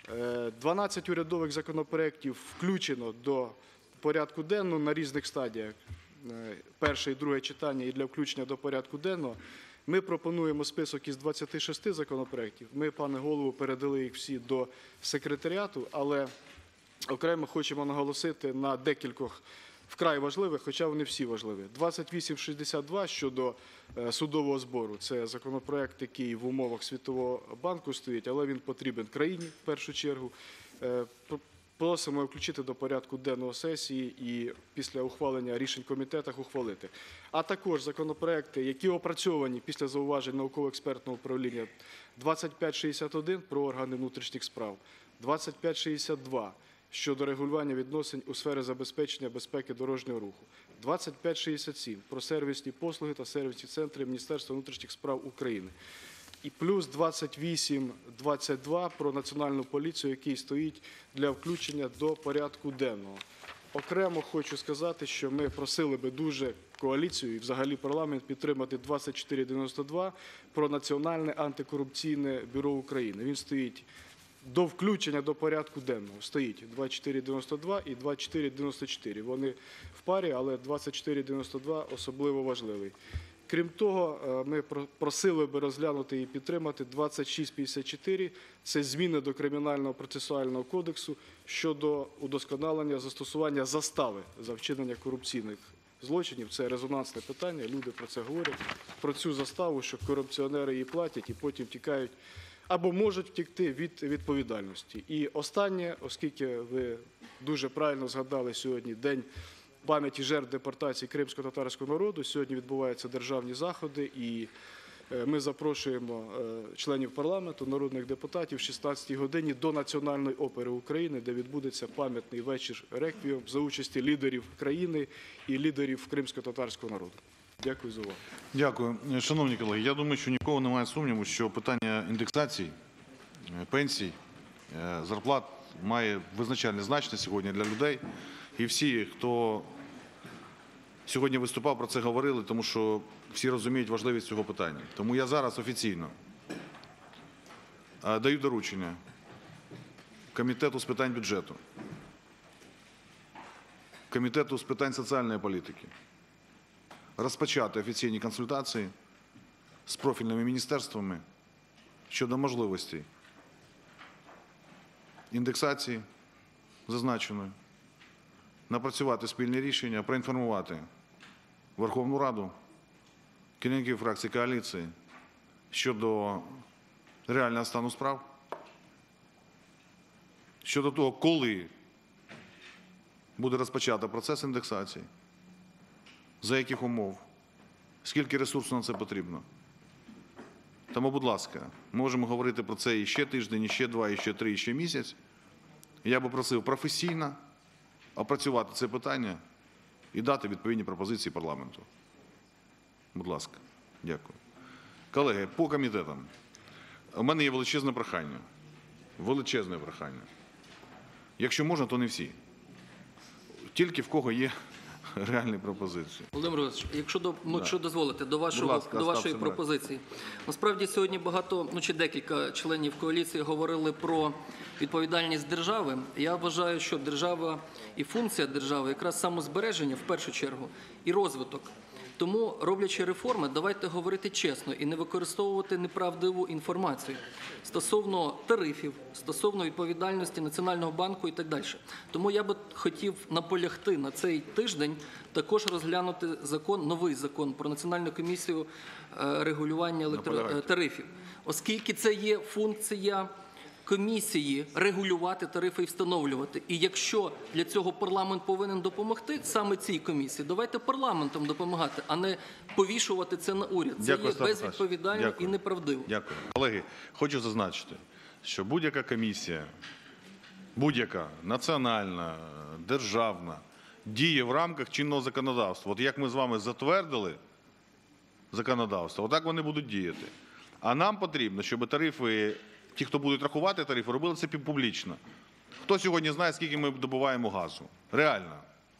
12 урядових законопроєктів включено до порядку денного на різних стадіях. Перше і друге читання і для включення до порядку денного. Ми пропонуємо список із 26 законопроєктів. Ми, пане голово, передали їх всі до секретаріату, але окремо хочемо наголосити на декількох вкрай важливих, хоча вони всі важливі. 2862 щодо судового збору. Це законопроект, який в умовах Світового банку стоїть, але він потрібен країні в першу чергу. Просимо включити до порядку денного сесії і після ухвалення рішень в комітетах ухвалити. А також законопроекти, які опрацьовані після зауважень науково-експертного управління 2561 про органи внутрішніх справ, 2562 щодо регулювання відносин у сфері забезпечення безпеки дорожнього руху, 2567 про сервісні послуги та сервісні центри Міністерства внутрішніх справ України. І плюс 2822 про національну поліцію, який стоїть для включення до порядку денного. Окремо хочу сказати, що ми просили би дуже коаліцію і взагалі парламент підтримати 2492 про Національне антикорупційне бюро України. Він стоїть до включення до порядку денного. Стоїть 2492 і 2494. Вони в парі, але 2492 особливо важливий. Крім того, ми просили би розглянути і підтримати 2654 – це зміни до Кримінального процесуального кодексу щодо удосконалення застосування застави за вчинення корупційних злочинів. Це резонансне питання, люди про це говорять, про цю заставу, що корупціонери її платять і потім тікають або можуть втекти від відповідальності. І останнє, оскільки ви дуже правильно згадали сьогодні День пам'яті жертв депортації кримсько-татарського народу. Сьогодні відбуваються державні заходи, і ми запрошуємо членів парламенту, народних депутатів в 16-й годині до Національної опери України, де відбудеться пам'ятний вечір реквієм за участі лідерів країни і лідерів кримсько-татарського народу. Дякую за увагу. Дякую. Шановні колеги, я думаю, що нікого немає сумніву, що питання індексації, пенсій, зарплат має визначальне значення сьогодні для людей. І всі, хто сьогодні виступав, про це говорили, тому що всі розуміють важливість цього питання. Тому я зараз офіційно даю доручення Комітету з питань бюджету, Комітету з питань соціальної політики розпочати офіційні консультації з профільними міністерствами щодо можливості індексації зазначеної, напрацювати спільне рішення, проінформувати Верховну Раду, керівників фракції коаліції щодо реального стану справ, щодо того, коли буде розпочато процес індексації, за яких умов, скільки ресурсу на це потрібно. Тому, будь ласка, ми можемо говорити про це і ще тиждень, і ще 2, і ще 3, і ще місяць. Я би просив професійно опрацювати це питання і дати відповідні пропозиції парламенту. Будь ласка. Дякую. Колеги, по комітетам. У мене є величезне прохання. Величезне прохання. Якщо можна, то не всі. Тільки в кого є реальні пропозиції. Володимир Ігорович, якщо дозволите, до ласка, вашої пропозиції. Насправді сьогодні багато, чи декілька членів коаліції говорили про відповідальність держави. Я вважаю, що держава і функція держави якраз самозбереження в першу чергу і розвиток. Тому, роблячи реформи, давайте говорити чесно і не використовувати неправдиву інформацію стосовно тарифів, стосовно відповідальності Національного банку і так далі. Тому я би хотів наполягти на цей тиждень також розглянути новий закон про Національну комісію регулювання тарифів, оскільки це є функція комісії регулювати тарифи і встановлювати. І якщо для цього парламент повинен допомогти саме цій комісії, давайте парламентом допомагати, а не повішувати це на уряд. Це є безвідповідально і неправдиво. Дякую. Колеги, хочу зазначити, що будь-яка комісія, будь-яка національна, державна, діє в рамках чинного законодавства. От як ми з вами затвердили законодавство, отак вони будуть діяти. А нам потрібно, щоб тарифи, ті, хто будуть рахувати тарифи, робили це публічно. Хто сьогодні знає, скільки ми добуваємо газу? Реально.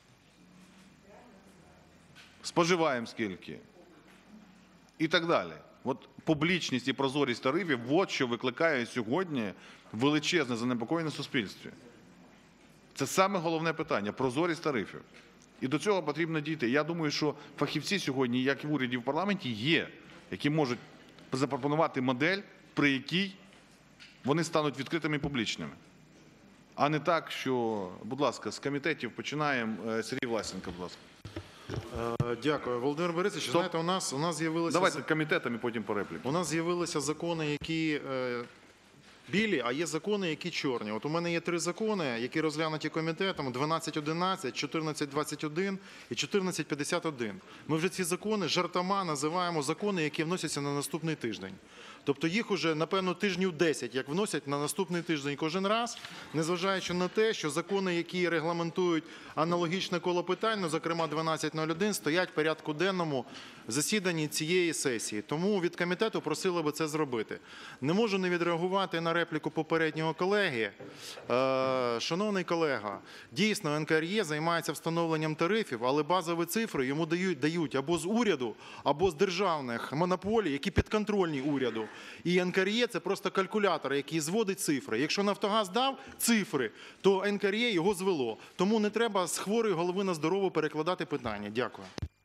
Споживаємо скільки? І так далі. От публічність і прозорість тарифів – от що викликає сьогодні величезне занепокоєння в суспільстві. Це саме головне питання – прозорість тарифів. І до цього потрібно дійти. Я думаю, що фахівці сьогодні, як і в уряді, і в парламенті, є, які можуть запропонувати модель, при якій вони стануть відкритими і публічними. А не так, що, будь ласка, з комітетів починаємо. Сергій Власенко, будь ласка. Дякую. Володимир Борисович, знаєте, у нас з'явилися... Давайте комітетами, потім по репліку. У нас з'явилися закони, які білі, а є закони, які чорні. От у мене є 3 закони, які розглянуті комітетом: 1211, 1421 і 1451. Ми вже ці закони жартома називаємо закони, які вносяться на наступний тиждень. Тобто їх уже, напевно, тижнів 10, як вносять на наступний тиждень кожен раз, незважаючи на те, що закони, які регламентують аналогічне коло питань, зокрема 1201, стоять в порядку денному засіданні цієї сесії. Тому від комітету просили би це зробити. Не можу не відреагувати на репліку попереднього колеги. Шановний колега, дійсно НКРЕ займається встановленням тарифів, але базові цифри йому дають або з уряду, або з державних монополій, які підконтрольні уряду. І НКРЕ – це просто калькулятор, який зводить цифри. Якщо Нафтогаз дав цифри, то НКРЕ його звело. Тому не треба з хворої голови на здорову перекладати питання. Дякую.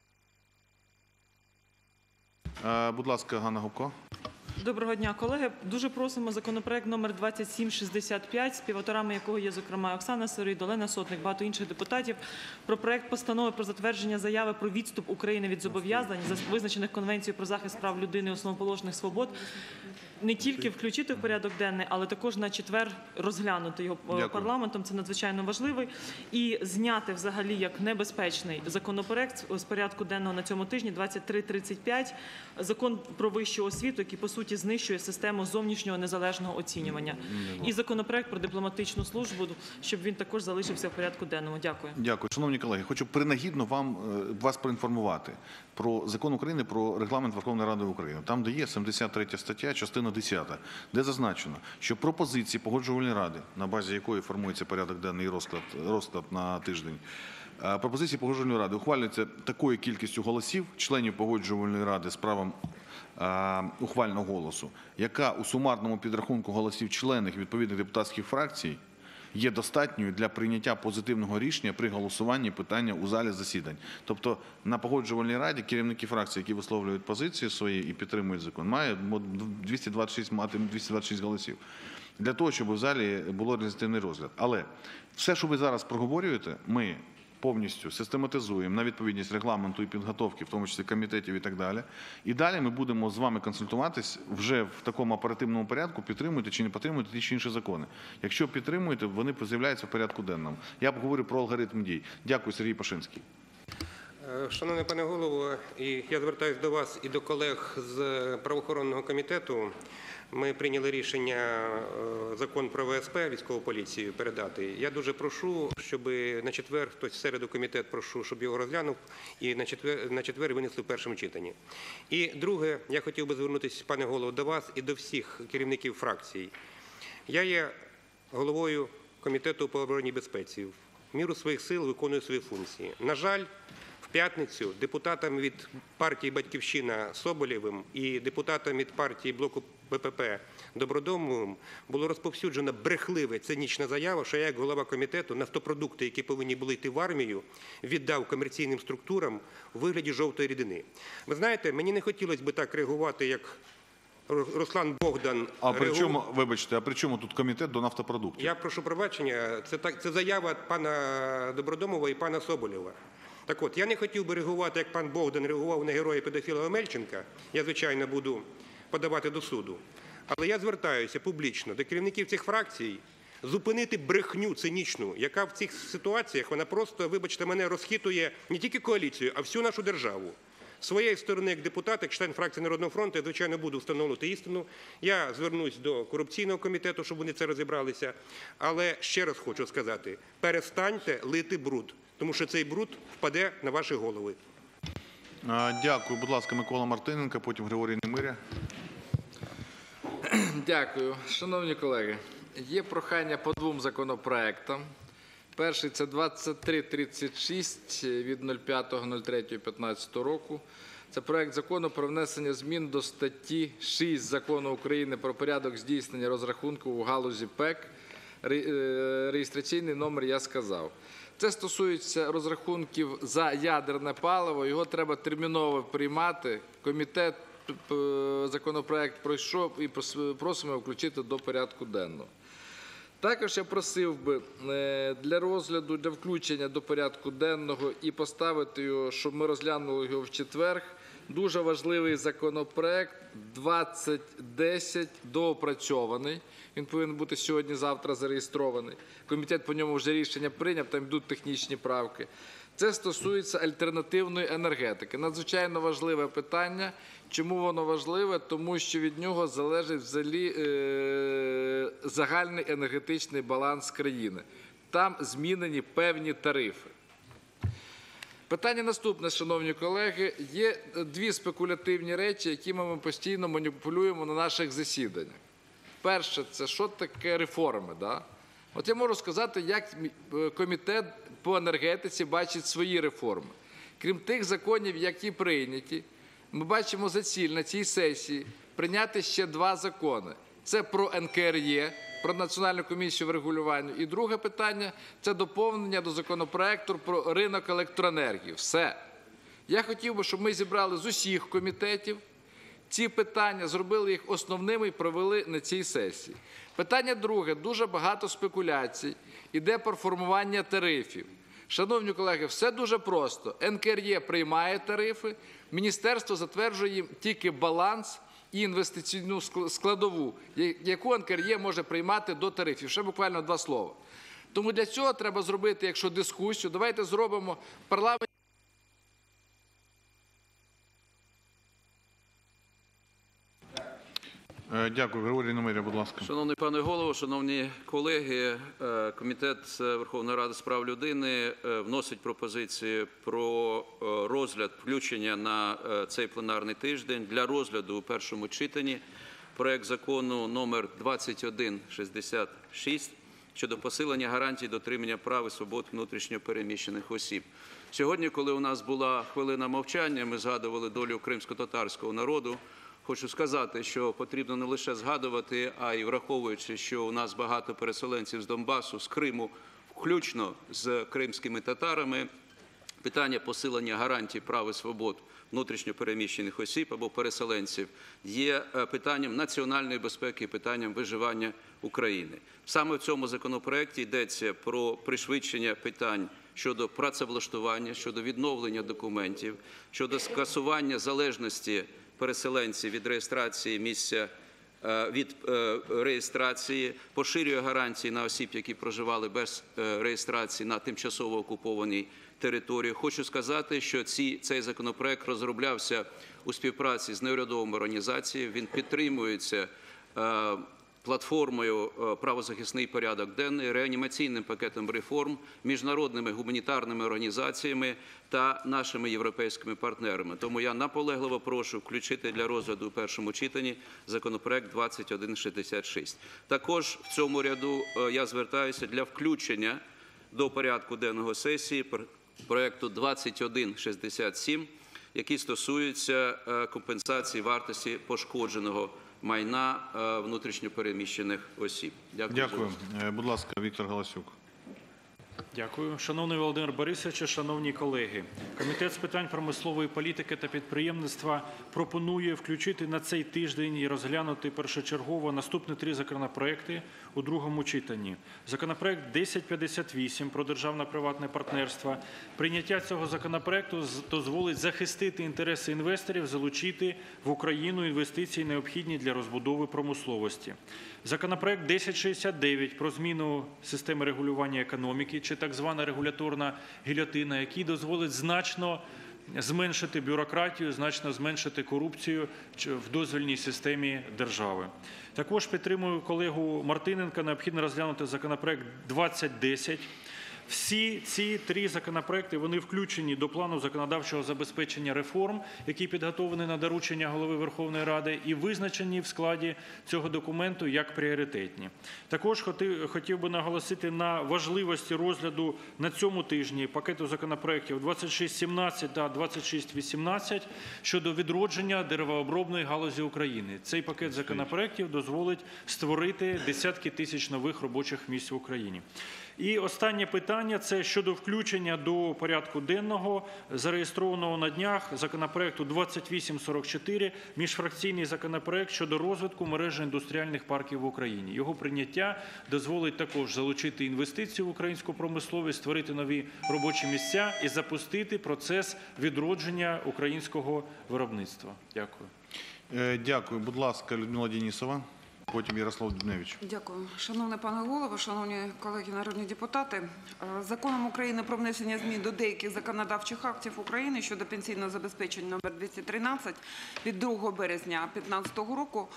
Будь ласка, Ганна Гопко. Доброго дня, колеги. Дуже просимо законопроект номер 2765, співавторами якого є, зокрема, Оксана Сироїд, Олена Сотник, багато інших депутатів, про проект постанови про затвердження заяви про відступ України від зобов'язань, визначених Конвенцією про захист прав людини і основоположних свобод, не тільки включити в порядок денний, але також на четвер розглянути його парламентом. Це надзвичайно важливо. І зняти взагалі як небезпечний законопроект з порядку денного на цьому тижні 2335, закон про вищу освіту, який, по суті, знищує систему зовнішнього незалежного оцінювання. І законопроект про дипломатичну службу, щоб він також залишився в порядку денному. Дякую. Дякую. Шановні колеги, хочу принагідно вас проінформувати про Закон України про Регламент Верховної Ради України. Там, де є 73 стаття, частина 10, де зазначено, що пропозиції Погоджувальної ради, на базі якої формується порядок денний і розклад на тиждень, пропозиції Погоджувальної ради ухвалюються такою кількістю голосів, членів Погоджувальної ради з правом ухвального голосу, яка у сумарному підрахунку голосів членів відповідних депутатських фракцій є достатньою для прийняття позитивного рішення при голосуванні питання у залі засідань. Тобто на Погоджувальній раді керівники фракцій, які висловлюють позиції свої і підтримують закон, мають 226 голосів для того, щоб у залі було результативний розгляд. Але все, що ви зараз проговорюєте, ми повністю систематизуємо на відповідність регламенту і підготовки, в тому числі комітетів і так далі. І далі ми будемо з вами консультуватись вже в такому оперативному порядку, підтримуєте чи не підтримуєте ті чи інші закони. Якщо підтримуєте, вони з'являються в порядку денному. Я говорю про алгоритм дій. Дякую, Сергій Пашинський. Шановний пане голово, я звертаюся до вас і до колег з правоохоронного комітету. Ми прийняли рішення закон про ВСП, військову поліцію, передати. Я дуже прошу, щоб на четвер, хтось в середу комітет прошу, щоб його розглянув і на четвер винесли в першому читанні. І друге, я хотів би звернутися, пане голово, до вас і до всіх керівників фракцій. Я є головою комітету по оборонній безпеці. В міру своїх сил виконую свої функції. На жаль, в п'ятницю депутатам від партії «Батьківщина» Соболєвим і депутатам від партії блоку БПП Добродомовим було розповсюджено брехлива, цинічна заява, що я, як голова комітету, нафтопродукти, які повинні були йти в армію, віддав комерційним структурам у вигляді жовтої рідини. Ви знаєте, мені не хотілося б так реагувати, як Руслан Богдан. Вибачте, а при чому тут комітет до нафтопродуктів? Я прошу пробачення, це заява пана Добродомова і пана Соболєва. Так от, я не хотів би реагувати, як пан Богдан реагував на героя педофіла Омельченка. Я, звичайно, буду подавати до суду. Але я звертаюся публічно до керівників цих фракцій зупинити брехню цинічну, яка в цих ситуаціях, вона просто, вибачте мене, розхитує не тільки коаліцію, а всю нашу державу. З своєї сторони, як депутат, як член фракції Народного фронту, я, звичайно, буду встановлювати істину. Я звернусь до корупційного комітету, щоб вони це розібралися. Але ще раз хочу сказати, перестаньте лити бруд, тому що цей бруд впаде на ваші голови. Дякую. Будь ласка, Микола Мартиненко, потім Григорій Немиря. Дякую. Шановні колеги, Є прохання по двом законопроектам. Перший – це 2336 від 05.03.15 року. Це проект закону про внесення змін до статті 6 Закону України про порядок здійснення розрахунків у галузі ПЕК. Реєстраційний номер я сказав. Це стосується розрахунків за ядерне паливо. Його треба терміново приймати. Комітет законопроект пройшов і просимо включити до порядку денного. Також я просив би для розгляду, для включення до порядку денного і поставити його, щоб ми розглянули його в четвер. Дуже важливий законопроект 2010 доопрацьований. Він повинен бути сьогодні-завтра зареєстрований. Комітет по ньому вже рішення прийняв, там йдуть технічні правки. Це стосується альтернативної енергетики. Надзвичайно важливе питання. Чому воно важливе? Тому що від нього залежить взагалі загальний енергетичний баланс країни. Там змінені певні тарифи. Питання наступне, шановні колеги. Є дві спекулятивні речі, якими ми постійно маніпулюємо на наших засіданнях. Перше – це що таке реформи. Да? От я можу сказати, як комітет по енергетиці бачить свої реформи. Крім тих законів, які прийняті, ми бачимо за ціль на цій сесії прийняти ще два закони. Це про НКРЕ, про Національну комісію врегулювання. І друге питання – це доповнення до законопроекту про ринок електроенергії. Все. Я хотів би, щоб ми зібрали з усіх комітетів ці питання, зробили їх основними і провели на цій сесії. Питання друге. Дуже багато спекуляцій. Іде про формування тарифів. Шановні колеги, все дуже просто. НКРЕ приймає тарифи, міністерство затверджує їм тільки баланс і інвестиційну складову, яку НКРЕ може приймати до тарифів. Ще буквально два слова. Тому для цього треба зробити, якщо дискусію, давайте зробимо парламент. Дякую. Григорій Немиря, будь ласка. Шановний пане голово, шановні колеги, Комітет Верховної Ради з прав людини вносить пропозиції про розгляд, включення на цей пленарний тиждень для розгляду у першому читанні проект закону номер 2166 щодо посилення гарантій дотримання прав і свобод внутрішньо переміщених осіб. Сьогодні, коли у нас була хвилина мовчання, ми згадували долю кримськотатарського народу. Хочу сказати, що потрібно не лише згадувати, а й враховуючи, що у нас багато переселенців з Донбасу, з Криму, включно з кримськими татарами, питання посилення гарантій прав і свобод внутрішньо переміщених осіб або переселенців є питанням національної безпеки, питанням виживання України. Саме в цьому законопроекті йдеться про пришвидшення питань щодо працевлаштування, щодо відновлення документів, щодо скасування залежності переселенців від реєстрації місця від реєстрації, поширює гарантії на осіб, які проживали без реєстрації на тимчасово окупованій території. Хочу сказати, що цей законопроект розроблявся у співпраці з неурядовими організаціями, він підтримується платформою «Правозахисний порядок денний», реанімаційним пакетом реформ, міжнародними гуманітарними організаціями та нашими європейськими партнерами. Тому я наполегливо прошу включити для розгляду у першому читанні законопроект 2166. Також в цьому ряду я звертаюся для включення до порядку денного сесії проекту 2167, який стосується компенсації вартості пошкодженого майна внутрішньо переміщених осіб. Дякую. Будь ласка, Віктор Галасюк. Дякую. Шановний Володимир Борисович, шановні колеги. Комітет з питань промислової політики та підприємництва пропонує включити на цей тиждень і розглянути першочергово наступні три законопроекти у другому читанні. Законопроект 1058 про державно-приватне партнерство. Прийняття цього законопроекту дозволить захистити інтереси інвесторів, залучити в Україну інвестиції, необхідні для розбудови промисловості. Законопроект 1069 про зміну системи регулювання економіки, чи так звана регуляторна гільйотина, який дозволить значно зменшити бюрократію, значно зменшити корупцію в дозвільній системі держави. Також підтримую колегу Мартиненка, необхідно розглянути законопроект 2010 Всі ці три законопроекти, вони включені до плану законодавчого забезпечення реформ, який підготовлений на доручення Голови Верховної Ради і визначені в складі цього документу як пріоритетні. Також хотів би наголосити на важливості розгляду на цьому тижні пакету законопроєктів 2617 та 2618 щодо відродження деревообробної галузі України. Цей пакет законопроєктів дозволить створити десятки тисяч нових робочих місць в Україні. І останнє питання – це щодо включення до порядку денного, зареєстрованого на днях, законопроекту 2844, міжфракційний законопроект щодо розвитку мережі індустріальних парків в Україні. Його прийняття дозволить також залучити інвестиції в українську промисловість, створити нові робочі місця і запустити процес відродження українського виробництва. Дякую. Дякую. Будь ласка, Людмила Денисова. Потім Ярослав Дубневич. Дякую. Шановний пане голово, шановні колеги народні депутати, Законом України про внесення змін до деяких законодавчих актів України щодо пенсійного забезпечення номер 213 від 2 березня 2015 року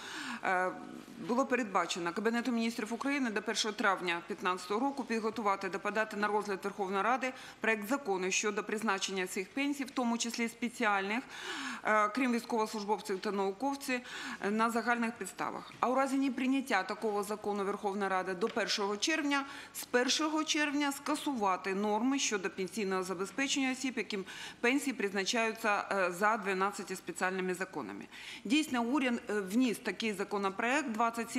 було передбачено Кабінетом міністрів України до 1 травня 2015 року підготувати та подати на розгляд Верховної Ради проект закону щодо призначення цих пенсій, в тому числі спеціальних, крім військовослужбовців та науковців, на загальних підставах. А у разі неприйняття такого закону Верховної Ради до 1 червня, з 1 червня скасувати норми щодо пенсійного забезпечення осіб, яким пенсії призначаються за 12 спеціальними законами. Дійсно, уряд вніс такий законопроект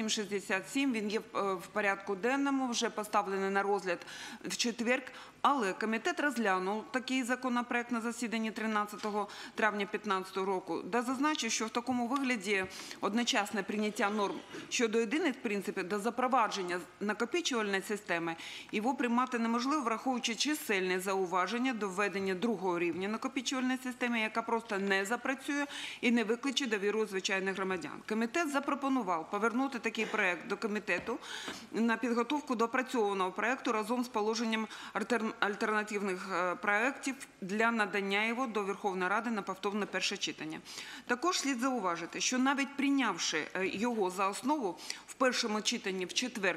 2767, він є в порядку денному, вже поставлений на розгляд в четвер, але комітет розглянув такий законопроект на засіданні 13 травня 2015 року та зазначив, що в такому вигляді одночасне прийняття норм щодо єдиних принципів до запровадження накопичувальної системи його приймати неможливо, враховуючи чисельні зауваження до введення другого рівня накопичувальної системи, яка просто не запрацює і не викличе довіру звичайних громадян. Комітет запропонував повернути такий проект до комітету на підготовку до опрацьованого проекту разом з положенням альтернативних проєктів для надання його до Верховної Ради на повторне перше читання. Також слід зауважити, що навіть прийнявши його за основу в першому читанні в четвер,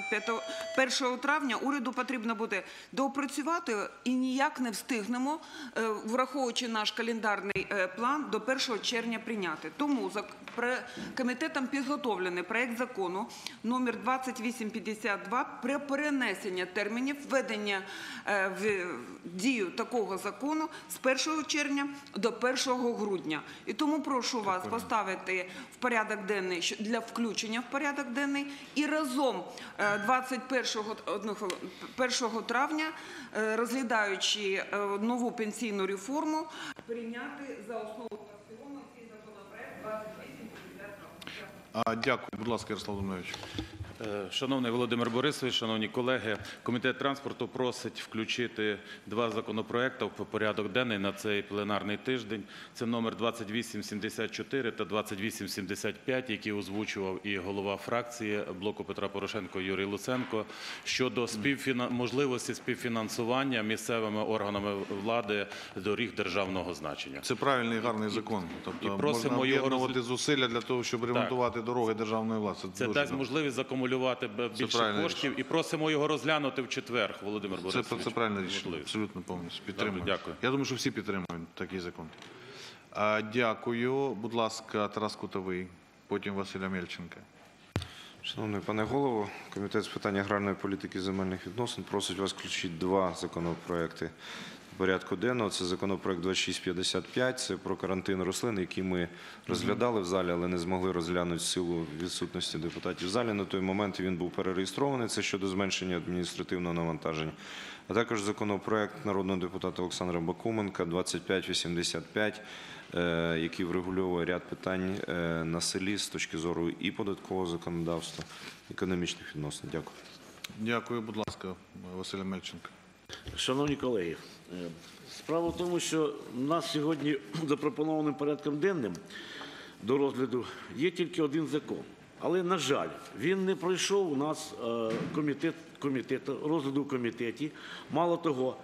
1 травня, уряду потрібно буде доопрацювати і ніяк не встигнемо, враховуючи наш календарний план, до 1 червня прийняти. Тому комітетом підготовлений проект закону номер 2852 про перенесення термінів введення в дію такого закону з 1 червня до 1 грудня. І тому прошу вас поставити в порядок денний для включення в порядок денний і разом 1 травня, розглядаючи нову пенсійну реформу, прийняти за основу та в цілому цей законопроект 2852. Дякую. Будь ласка, Ярослав Дубневич. Шановний Володимир Борисович, шановні колеги, Комітет транспорту просить включити два законопроекти в порядок денний на цей пленарний тиждень. Це номер 2874 та 2875, які озвучував і голова фракції блоку Петра Порошенка Юрій Луценко, щодо можливості співфінансування місцевими органами влади доріг державного значення. Це правильний і гарний закон. Тобто можна об'єднувати зусилля для того, щоб ремонтувати дороги державної влади. Це дасть можливість закумулювати більше коштів і просимо його розглянути в четвер, Володимир Борисович. Це правильне рішення, абсолютно повністю підтримую. Дякую. Я думаю, що всі підтримують такий закон. Дякую. Будь ласка, Тарас Кутовий, потім Василь Амельченко. Шановний пане голово, Комітет з питань аграрної політики і земельних відносин просить вас включити два законопроекти в порядку денного. Це законопроект 2655, це про карантин рослин, який ми розглядали в залі, але не змогли розглянути в силу відсутності депутатів в залі. На той момент він був перереєстрований, це щодо зменшення адміністративного навантаження. А також законопроект народного депутата Олександра Бакуменка 2585, який врегульовує ряд питань на селі з точки зору і податкового законодавства, економічних відносин. Дякую. Дякую. Будь ласка, Василь Амельченко. Шановні колеги, справа в тому, що у нас сьогодні запропонованим порядком денним до розгляду є тільки один закон. Але, на жаль, він не пройшов у нас розгляду в комітеті. Мало того,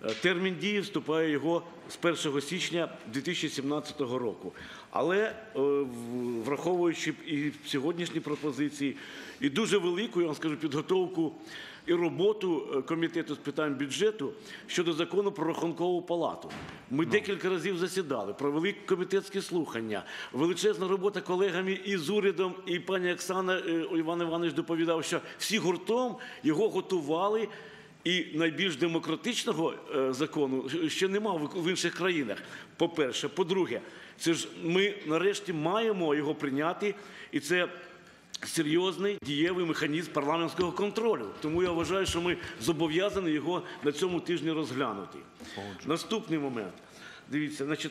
термін дії вступає його з 1 січня 2017 року. Але враховуючи і сьогоднішні пропозиції, і дуже велику, я вам скажу, підготовку і роботу Комітету з питань бюджету щодо закону про Рахункову палату. Ми декілька разів засідали, провели комітетські слухання, величезна робота колегами і з урядом, і пані Оксана, Іван Іванович доповідав, що всі гуртом його готували, і найбільш демократичного закону ще нема в інших країнах, по-перше. По-друге, це ж ми нарешті маємо його прийняти, і це серйозний дієвий механізм парламентського контролю. Тому я вважаю, що ми зобов'язані його на цьому тижні розглянути. Наступний момент. Дивіться, значить,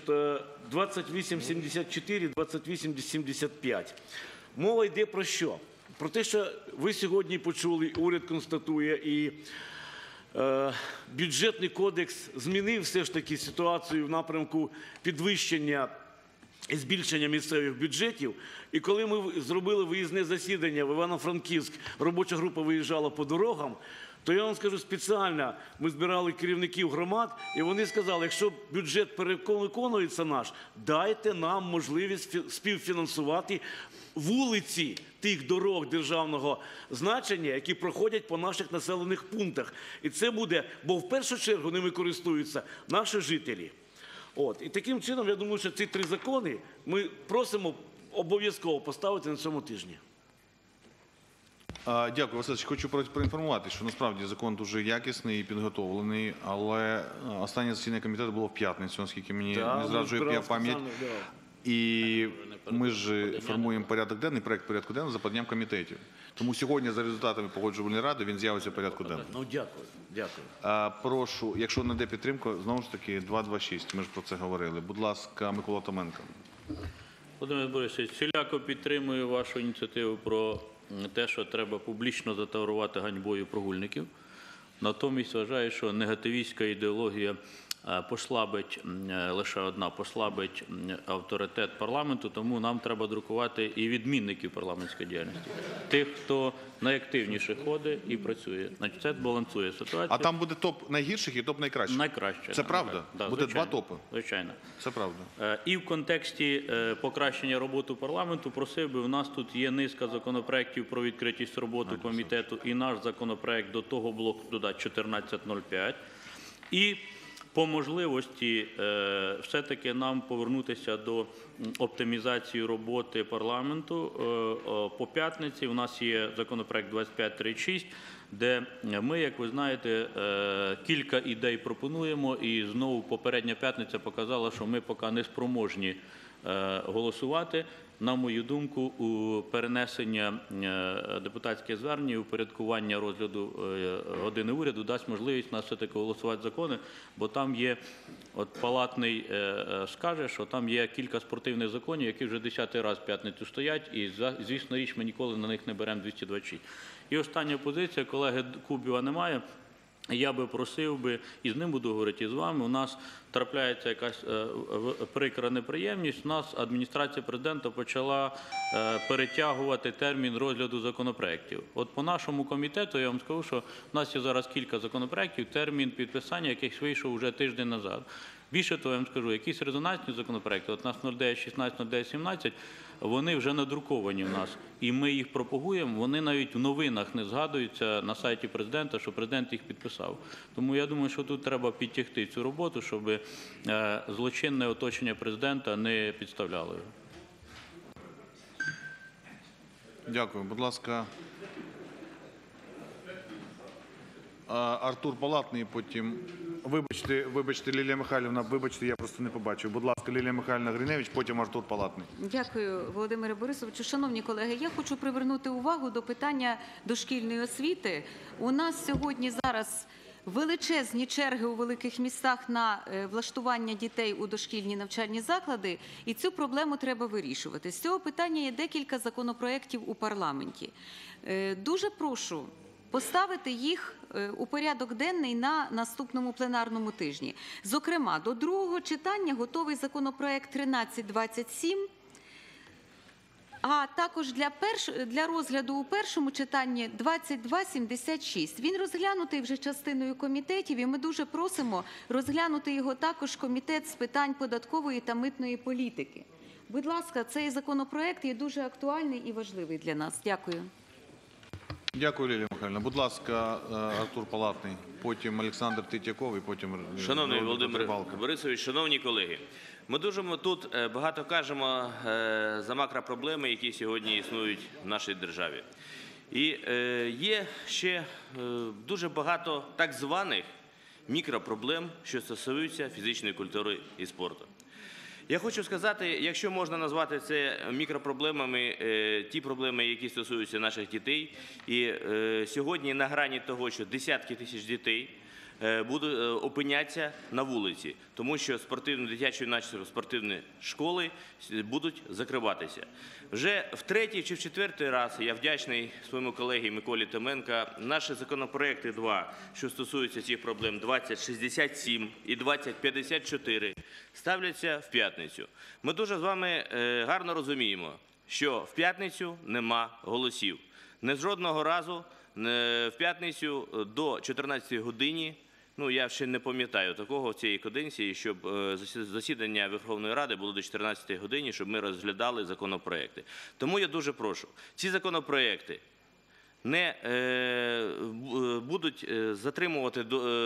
2874, 2875. Мова йде про що? Про те, що ви сьогодні почули, уряд констатує, і бюджетний кодекс змінив все ж таки ситуацію в напрямку підвищення і збільшення місцевих бюджетів. І коли ми зробили виїзне засідання в Івано-Франківськ, робоча група виїжджала по дорогам, то я вам скажу спеціально, ми збирали керівників громад, і вони сказали, якщо бюджет перевиконується наш, дайте нам можливість співфінансувати вулиці тих дорог державного значення, які проходять по наших населених пунктах. І це буде, бо в першу чергу ними користуються наші жителі. І таким чином, я думаю, що ці 3 закони ми просимо обов'язково поставити на цьому тижні. Дякую, Васильович. Хочу проінформувати, що насправді закон дуже якісний і підготовлений, але останнє засідання комітету було в п'ятницю, наскільки мені не зраджує пам'ять. І ми ж формуємо порядок денний, проект порядку денного за поданням комітетів. Тому сьогодні за результатами Погоджувальної ради він з'явиться в порядку денному. Ну, дякую, дякую. Прошу, якщо не йде підтримка, знову ж таки 226, ми ж про це говорили. Будь ласка, Микола Томенко. Володимир Борисович, всіляко підтримую вашу ініціативу про те, що треба публічно затаврувати ганьбою прогульників. Натомість вважаю, що негативістська ідеологія послабить, лише одна, послабить авторитет парламенту, тому нам треба друкувати і відмінників парламентської діяльності. Тих, хто найактивніше ходить і працює. Значить, це балансує ситуацію. А там буде топ найгірших і топ найкращих? Найкраще. Це правда? Да, буде звичайно, 2 топи? Звичайно. Це правда. І в контексті покращення роботи парламенту просив би, у нас тут є низка законопроєктів про відкритість роботи комітету і наш законопроєкт до того блоку додати 1405. І по можливості все-таки нам повернутися до оптимізації роботи парламенту. По п'ятниці у нас є законопроект 2536, де ми, як ви знаєте, кілька ідей пропонуємо, і знову попередня п'ятниця показала, що ми поки не спроможні голосувати. На мою думку, у перенесення депутатських звернень, упорядкування розгляду години уряду дасть можливість нас все-таки голосувати закони, бо там є, от Палатний скаже, що там є кілька спортивних законів, які вже 10-й раз в п'ятницю стоять, і, звісно річ, ми ніколи на них не беремо 226. І остання позиція, колеги Кубіва немає. Я би просив би, і з ним буду говорити, і з вами, у нас трапляється якась прикра неприємність. У нас адміністрація президента почала перетягувати термін розгляду законопроєктів. От по нашому комітету, я вам скажу, що у нас є зараз кілька законопроєктів, термін підписання яких вийшов вже тиждень назад. Більше того, я вам скажу, якісь резонансні законопроєкти, от у нас 0916, 0917, вони вже надруковані в нас, і ми їх пропагуємо, вони навіть в новинах не згадуються на сайті президента, що президент їх підписав. Тому я думаю, що тут треба підтягти цю роботу, щоб злочинне оточення президента не підставляло його. Дякую. Будь ласка, Артур Палатний, потім... Вибачте, Лілія Михайлівна, вибачте, я просто не побачив. Будь ласка, Лілія Михайлівна Гриневич, потім Артур Палатний. Дякую, Володимире Борисовичу. Шановні колеги, я хочу привернути увагу до питання дошкільної освіти. У нас сьогодні зараз величезні черги у великих містах на влаштування дітей у дошкільні навчальні заклади, і цю проблему треба вирішувати. З цього питання є декілька законопроєктів у парламенті. Дуже прошу поставити їх у порядок денний на наступному пленарному тижні. Зокрема, до другого читання готовий законопроект 1327. А також для розгляду у першому читанні 2276. Він розглянутий вже частиною комітетів, і ми дуже просимо розглянути його також Комітет з питань податкової та митної політики. Будь ласка, цей законопроект є дуже актуальний і важливий для нас. Дякую. Дякую, Лілія Михайлівна. Будь ласка, Артур Палатний, потім Олександр Третьяков і потім... Шановний Володимир Борисович, шановні колеги, ми дуже тут багато кажемо за макропроблеми, які сьогодні існують в нашій державі. І є ще дуже багато так званих мікропроблем, що стосуються фізичної культури і спорту. Я хочу сказати, якщо можна назвати це мікропроблемами, ті проблеми, які стосуються наших дітей, і сьогодні на грані того, що десятки тисяч дітей будуть опинятися на вулиці, тому що дитячо-юнацькі спортивні школи будуть закриватися. Вже в третій чи в четвертий раз я вдячний своєму колегі Миколі Томенко. Наші законопроекти два, що стосуються цих проблем, 2067 і 2054, ставляться в п'ятницю. Ми дуже з вами гарно розуміємо, що в п'ятницю нема голосів. Не жодного разу в п'ятницю до 14 годині, я ще не пам'ятаю такого в цій каденції, щоб засідання Верховної Ради було до 14 годині, щоб ми розглядали законопроекти. Тому я дуже прошу, ці законопроекти не будуть затримувати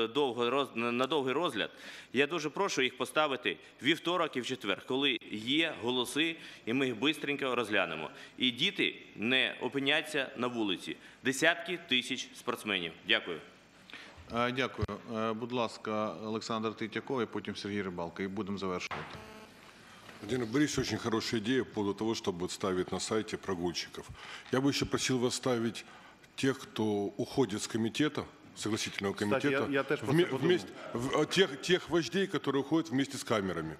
на довгий розгляд. Я дуже прошу їх поставити в вівторок і в четвер, коли є голоси, і ми їх швидко розглянемо. І діти не опиняться на вулиці. Десятки тисяч спортсменів. Дякую. Дякую. Будь ласка, Олександр Третьяков і потім Сергій Рибалко. І будемо завершувати. Владимир Борисович, очень хорошая идея по поводу того, чтобы ставить на сайте прогульщиков. Я бы еще просил вас ставить тех, кто уходит с комитета, согласительного комитета, Кстати, я тоже просто подумал. тех вождей, которые уходят вместе с камерами.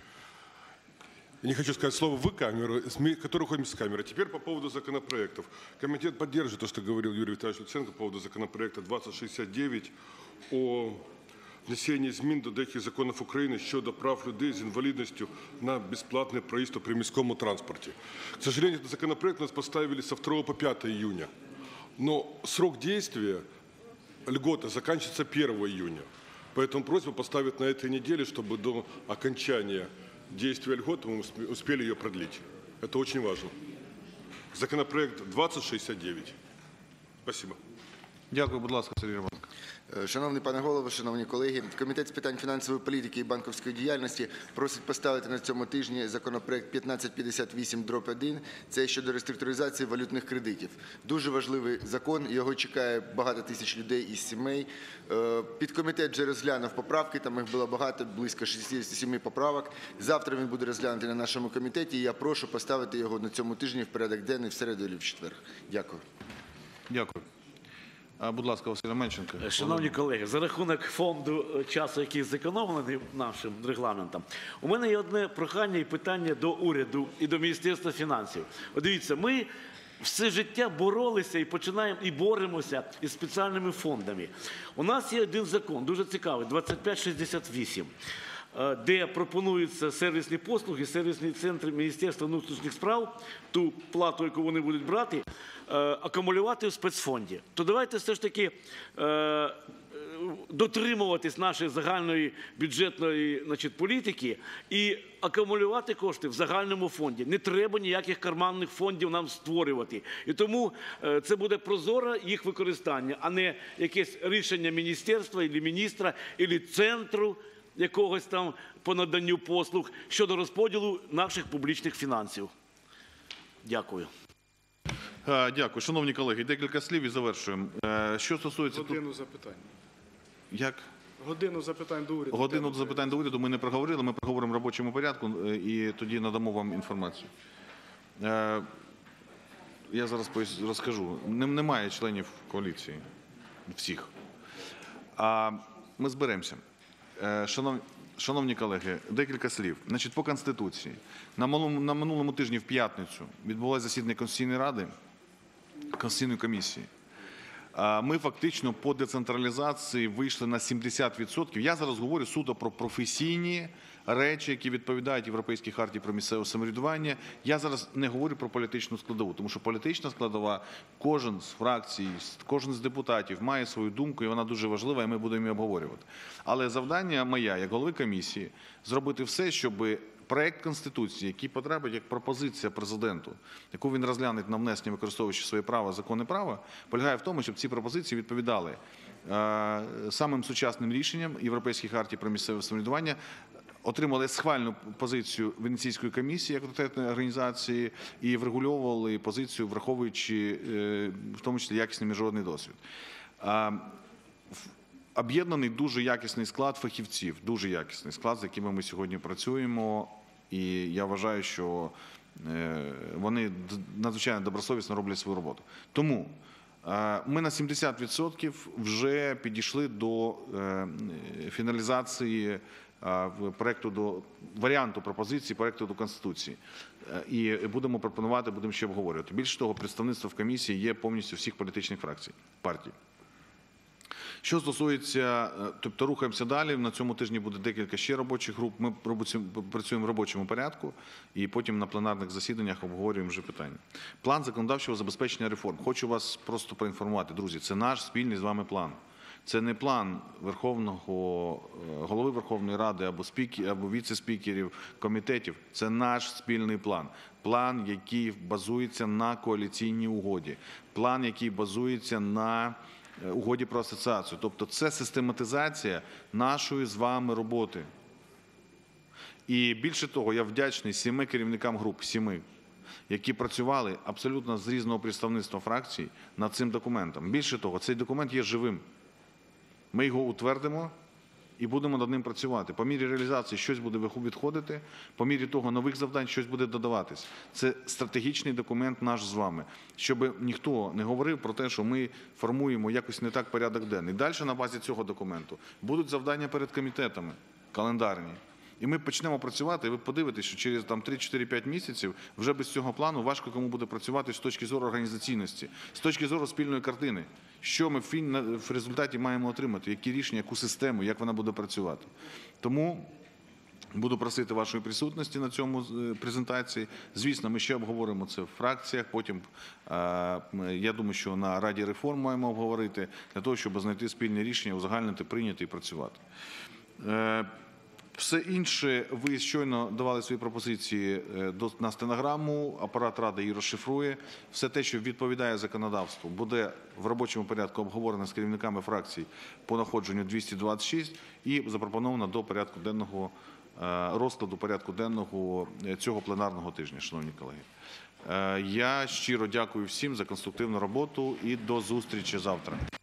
Я не хочу сказать слово «вы» камеру, которые уходят вместе с камерой. Теперь по поводу законопроектов. Комитет поддерживает то, что говорил Юрий Витальевич Луценко по поводу законопроекта 2069 о внесении змін до деяких законів України щодо прав людей з інвалідністю на бесплатный проезд у приміському транспорте. К сожалению, этот законопроект нас поставили со 2 по 5 июня. Но срок действия льготы заканчивается 1 июня. Поэтому просьба поставить на этой неделе, чтобы до окончания действия льготы мы успели ее продлить. Это очень важно. Законопроект 2069. Спасибо. Дякую, будь ласка, Сергій Рибалко. Шановний пане голово, шановні колеги, Комітет з питань фінансової політики і банківської діяльності просить поставити на цьому тижні законопроект 1558/1. Це щодо реструктуризації валютних кредитів. Дуже важливий закон, його чекає багато тисяч людей із сімей. Підкомітет вже розглянув поправки, там їх було багато, близько 67 поправок. Завтра він буде розглянутий на нашому комітеті, і я прошу поставити його на цьому тижні в порядок денний в середу і в четвер. Дякую. Дякую. Будь ласка, Василь Менченко. Шановні колеги, за рахунок фонду часу, який зекономлений нашим регламентом, у мене є одне прохання і питання до уряду і до Міністерства фінансів. От дивіться, ми все життя боролися і починаємо, і боремося із спеціальними фондами. У нас є один закон, дуже цікавий, 2568. Де пропонуються сервісні послуги, сервісні центри Міністерства внутрішніх справ, ту плату, яку вони будуть брати, акумулювати в спецфонді. То давайте все ж таки дотримуватись нашої загальної бюджетної політики і акумулювати кошти в загальному фонді. Не треба ніяких карманних фондів нам створювати. І тому це буде прозоре їх використання, а не якесь рішення міністерства, або міністра, або центру, якогось там по наданню послуг щодо розподілу наших публічних фінансів. Дякую. Дякую. Шановні колеги, декілька слів і завершуємо. Що стосується... Годину запитань. Як? Годину запитань до уряду. Годину запитань до уряду ми не проговорили, ми проговоримо в робочому порядку і тоді надамо вам інформацію. Я зараз розкажу. Немає членів коаліції. Всіх. Ми зберемося. Шановні колеги, декілька слів. Значить, по Конституції. На минулому тижні в п'ятницю відбулося засідання Конституційної Ради, Конституційної комісії. Ми фактично по децентралізації вийшли на 70%. Я зараз говорю суто про професійні речі, які відповідають Європейській хартії про місцеве самоврядування. Я зараз не говорю про політичну складову, тому що політична складова, кожен з фракцій, кожен з депутатів має свою думку, і вона дуже важлива, і ми будемо її обговорювати. Але завдання моє, як голови комісії, зробити все, щоб проект Конституції, який потрапить як пропозиція президенту, яку він розгляне на внесення, використовуючи своє право, законне право, полягає в тому, щоб ці пропозиції відповідали самим сучасним рішенням Європейської хартії про місцеве самоврядування, отримали схвальну позицію Венеційської комісії як авторитетної організації і врегульовували позицію, враховуючи в тому числі якісний міжнародний досвід. Об'єднаний дуже якісний склад фахівців, дуже якісний склад, з якими ми сьогодні працюємо, і я вважаю, що вони надзвичайно добросовісно роблять свою роботу. Тому ми на 70% вже підійшли до фіналізації варіанту пропозиції проекту до Конституції. І будемо пропонувати, будемо ще обговорювати. Більше того, представництво в комісії є повністю всіх політичних фракцій, партій. Що стосується, тобто рухаємося далі, на цьому тижні буде декілька ще робочих груп, ми працюємо в робочому порядку і потім на пленарних засіданнях обговорюємо вже питання. План законодавчого забезпечення реформ. Хочу вас просто поінформувати, друзі, це наш спільний з вами план. Це не план голови Верховної Ради або віце-спікерів комітетів, це наш спільний план. План, який базується на коаліційній угоді, план, який базується на угоді про асоціацію. Тобто це систематизація нашої з вами роботи. І більше того, я вдячний 7 керівникам груп, 7, які працювали абсолютно з різного представництва фракцій над цим документом. Більше того, цей документ є живим. Ми його утвердимо і будемо над ним працювати. По мірі реалізації щось буде відходити, по мірі того нових завдань щось буде додаватись. Це стратегічний документ наш з вами, щоб ніхто не говорив про те, що ми формуємо якось не так порядок денний. Далі на базі цього документу будуть завдання перед комітетами календарні. І ми почнемо працювати, і ви подивитесь, що через 3-4-5 місяців вже без цього плану важко кому буде працювати з точки зору організаційності, з точки зору спільної картини. Що ми в результаті маємо отримати, які рішення, яку систему, як вона буде працювати. Тому буду просити вашої присутності на цьому презентації. Звісно, ми ще обговоримо це в фракціях, потім, я думаю, що на Раді реформ маємо обговорити, для того, щоб знайти спільне рішення, узагальнити, прийняти і працювати. Все інше, ви щойно давали свої пропозиції на стенограму, апарат Ради її розшифрує. Все те, що відповідає законодавству, буде в робочому порядку обговорено з керівниками фракцій по находженню 226 і запропоновано до порядку денного, розкладу порядку денного цього пленарного тижня, шановні колеги. Я щиро дякую всім за конструктивну роботу і до зустрічі завтра.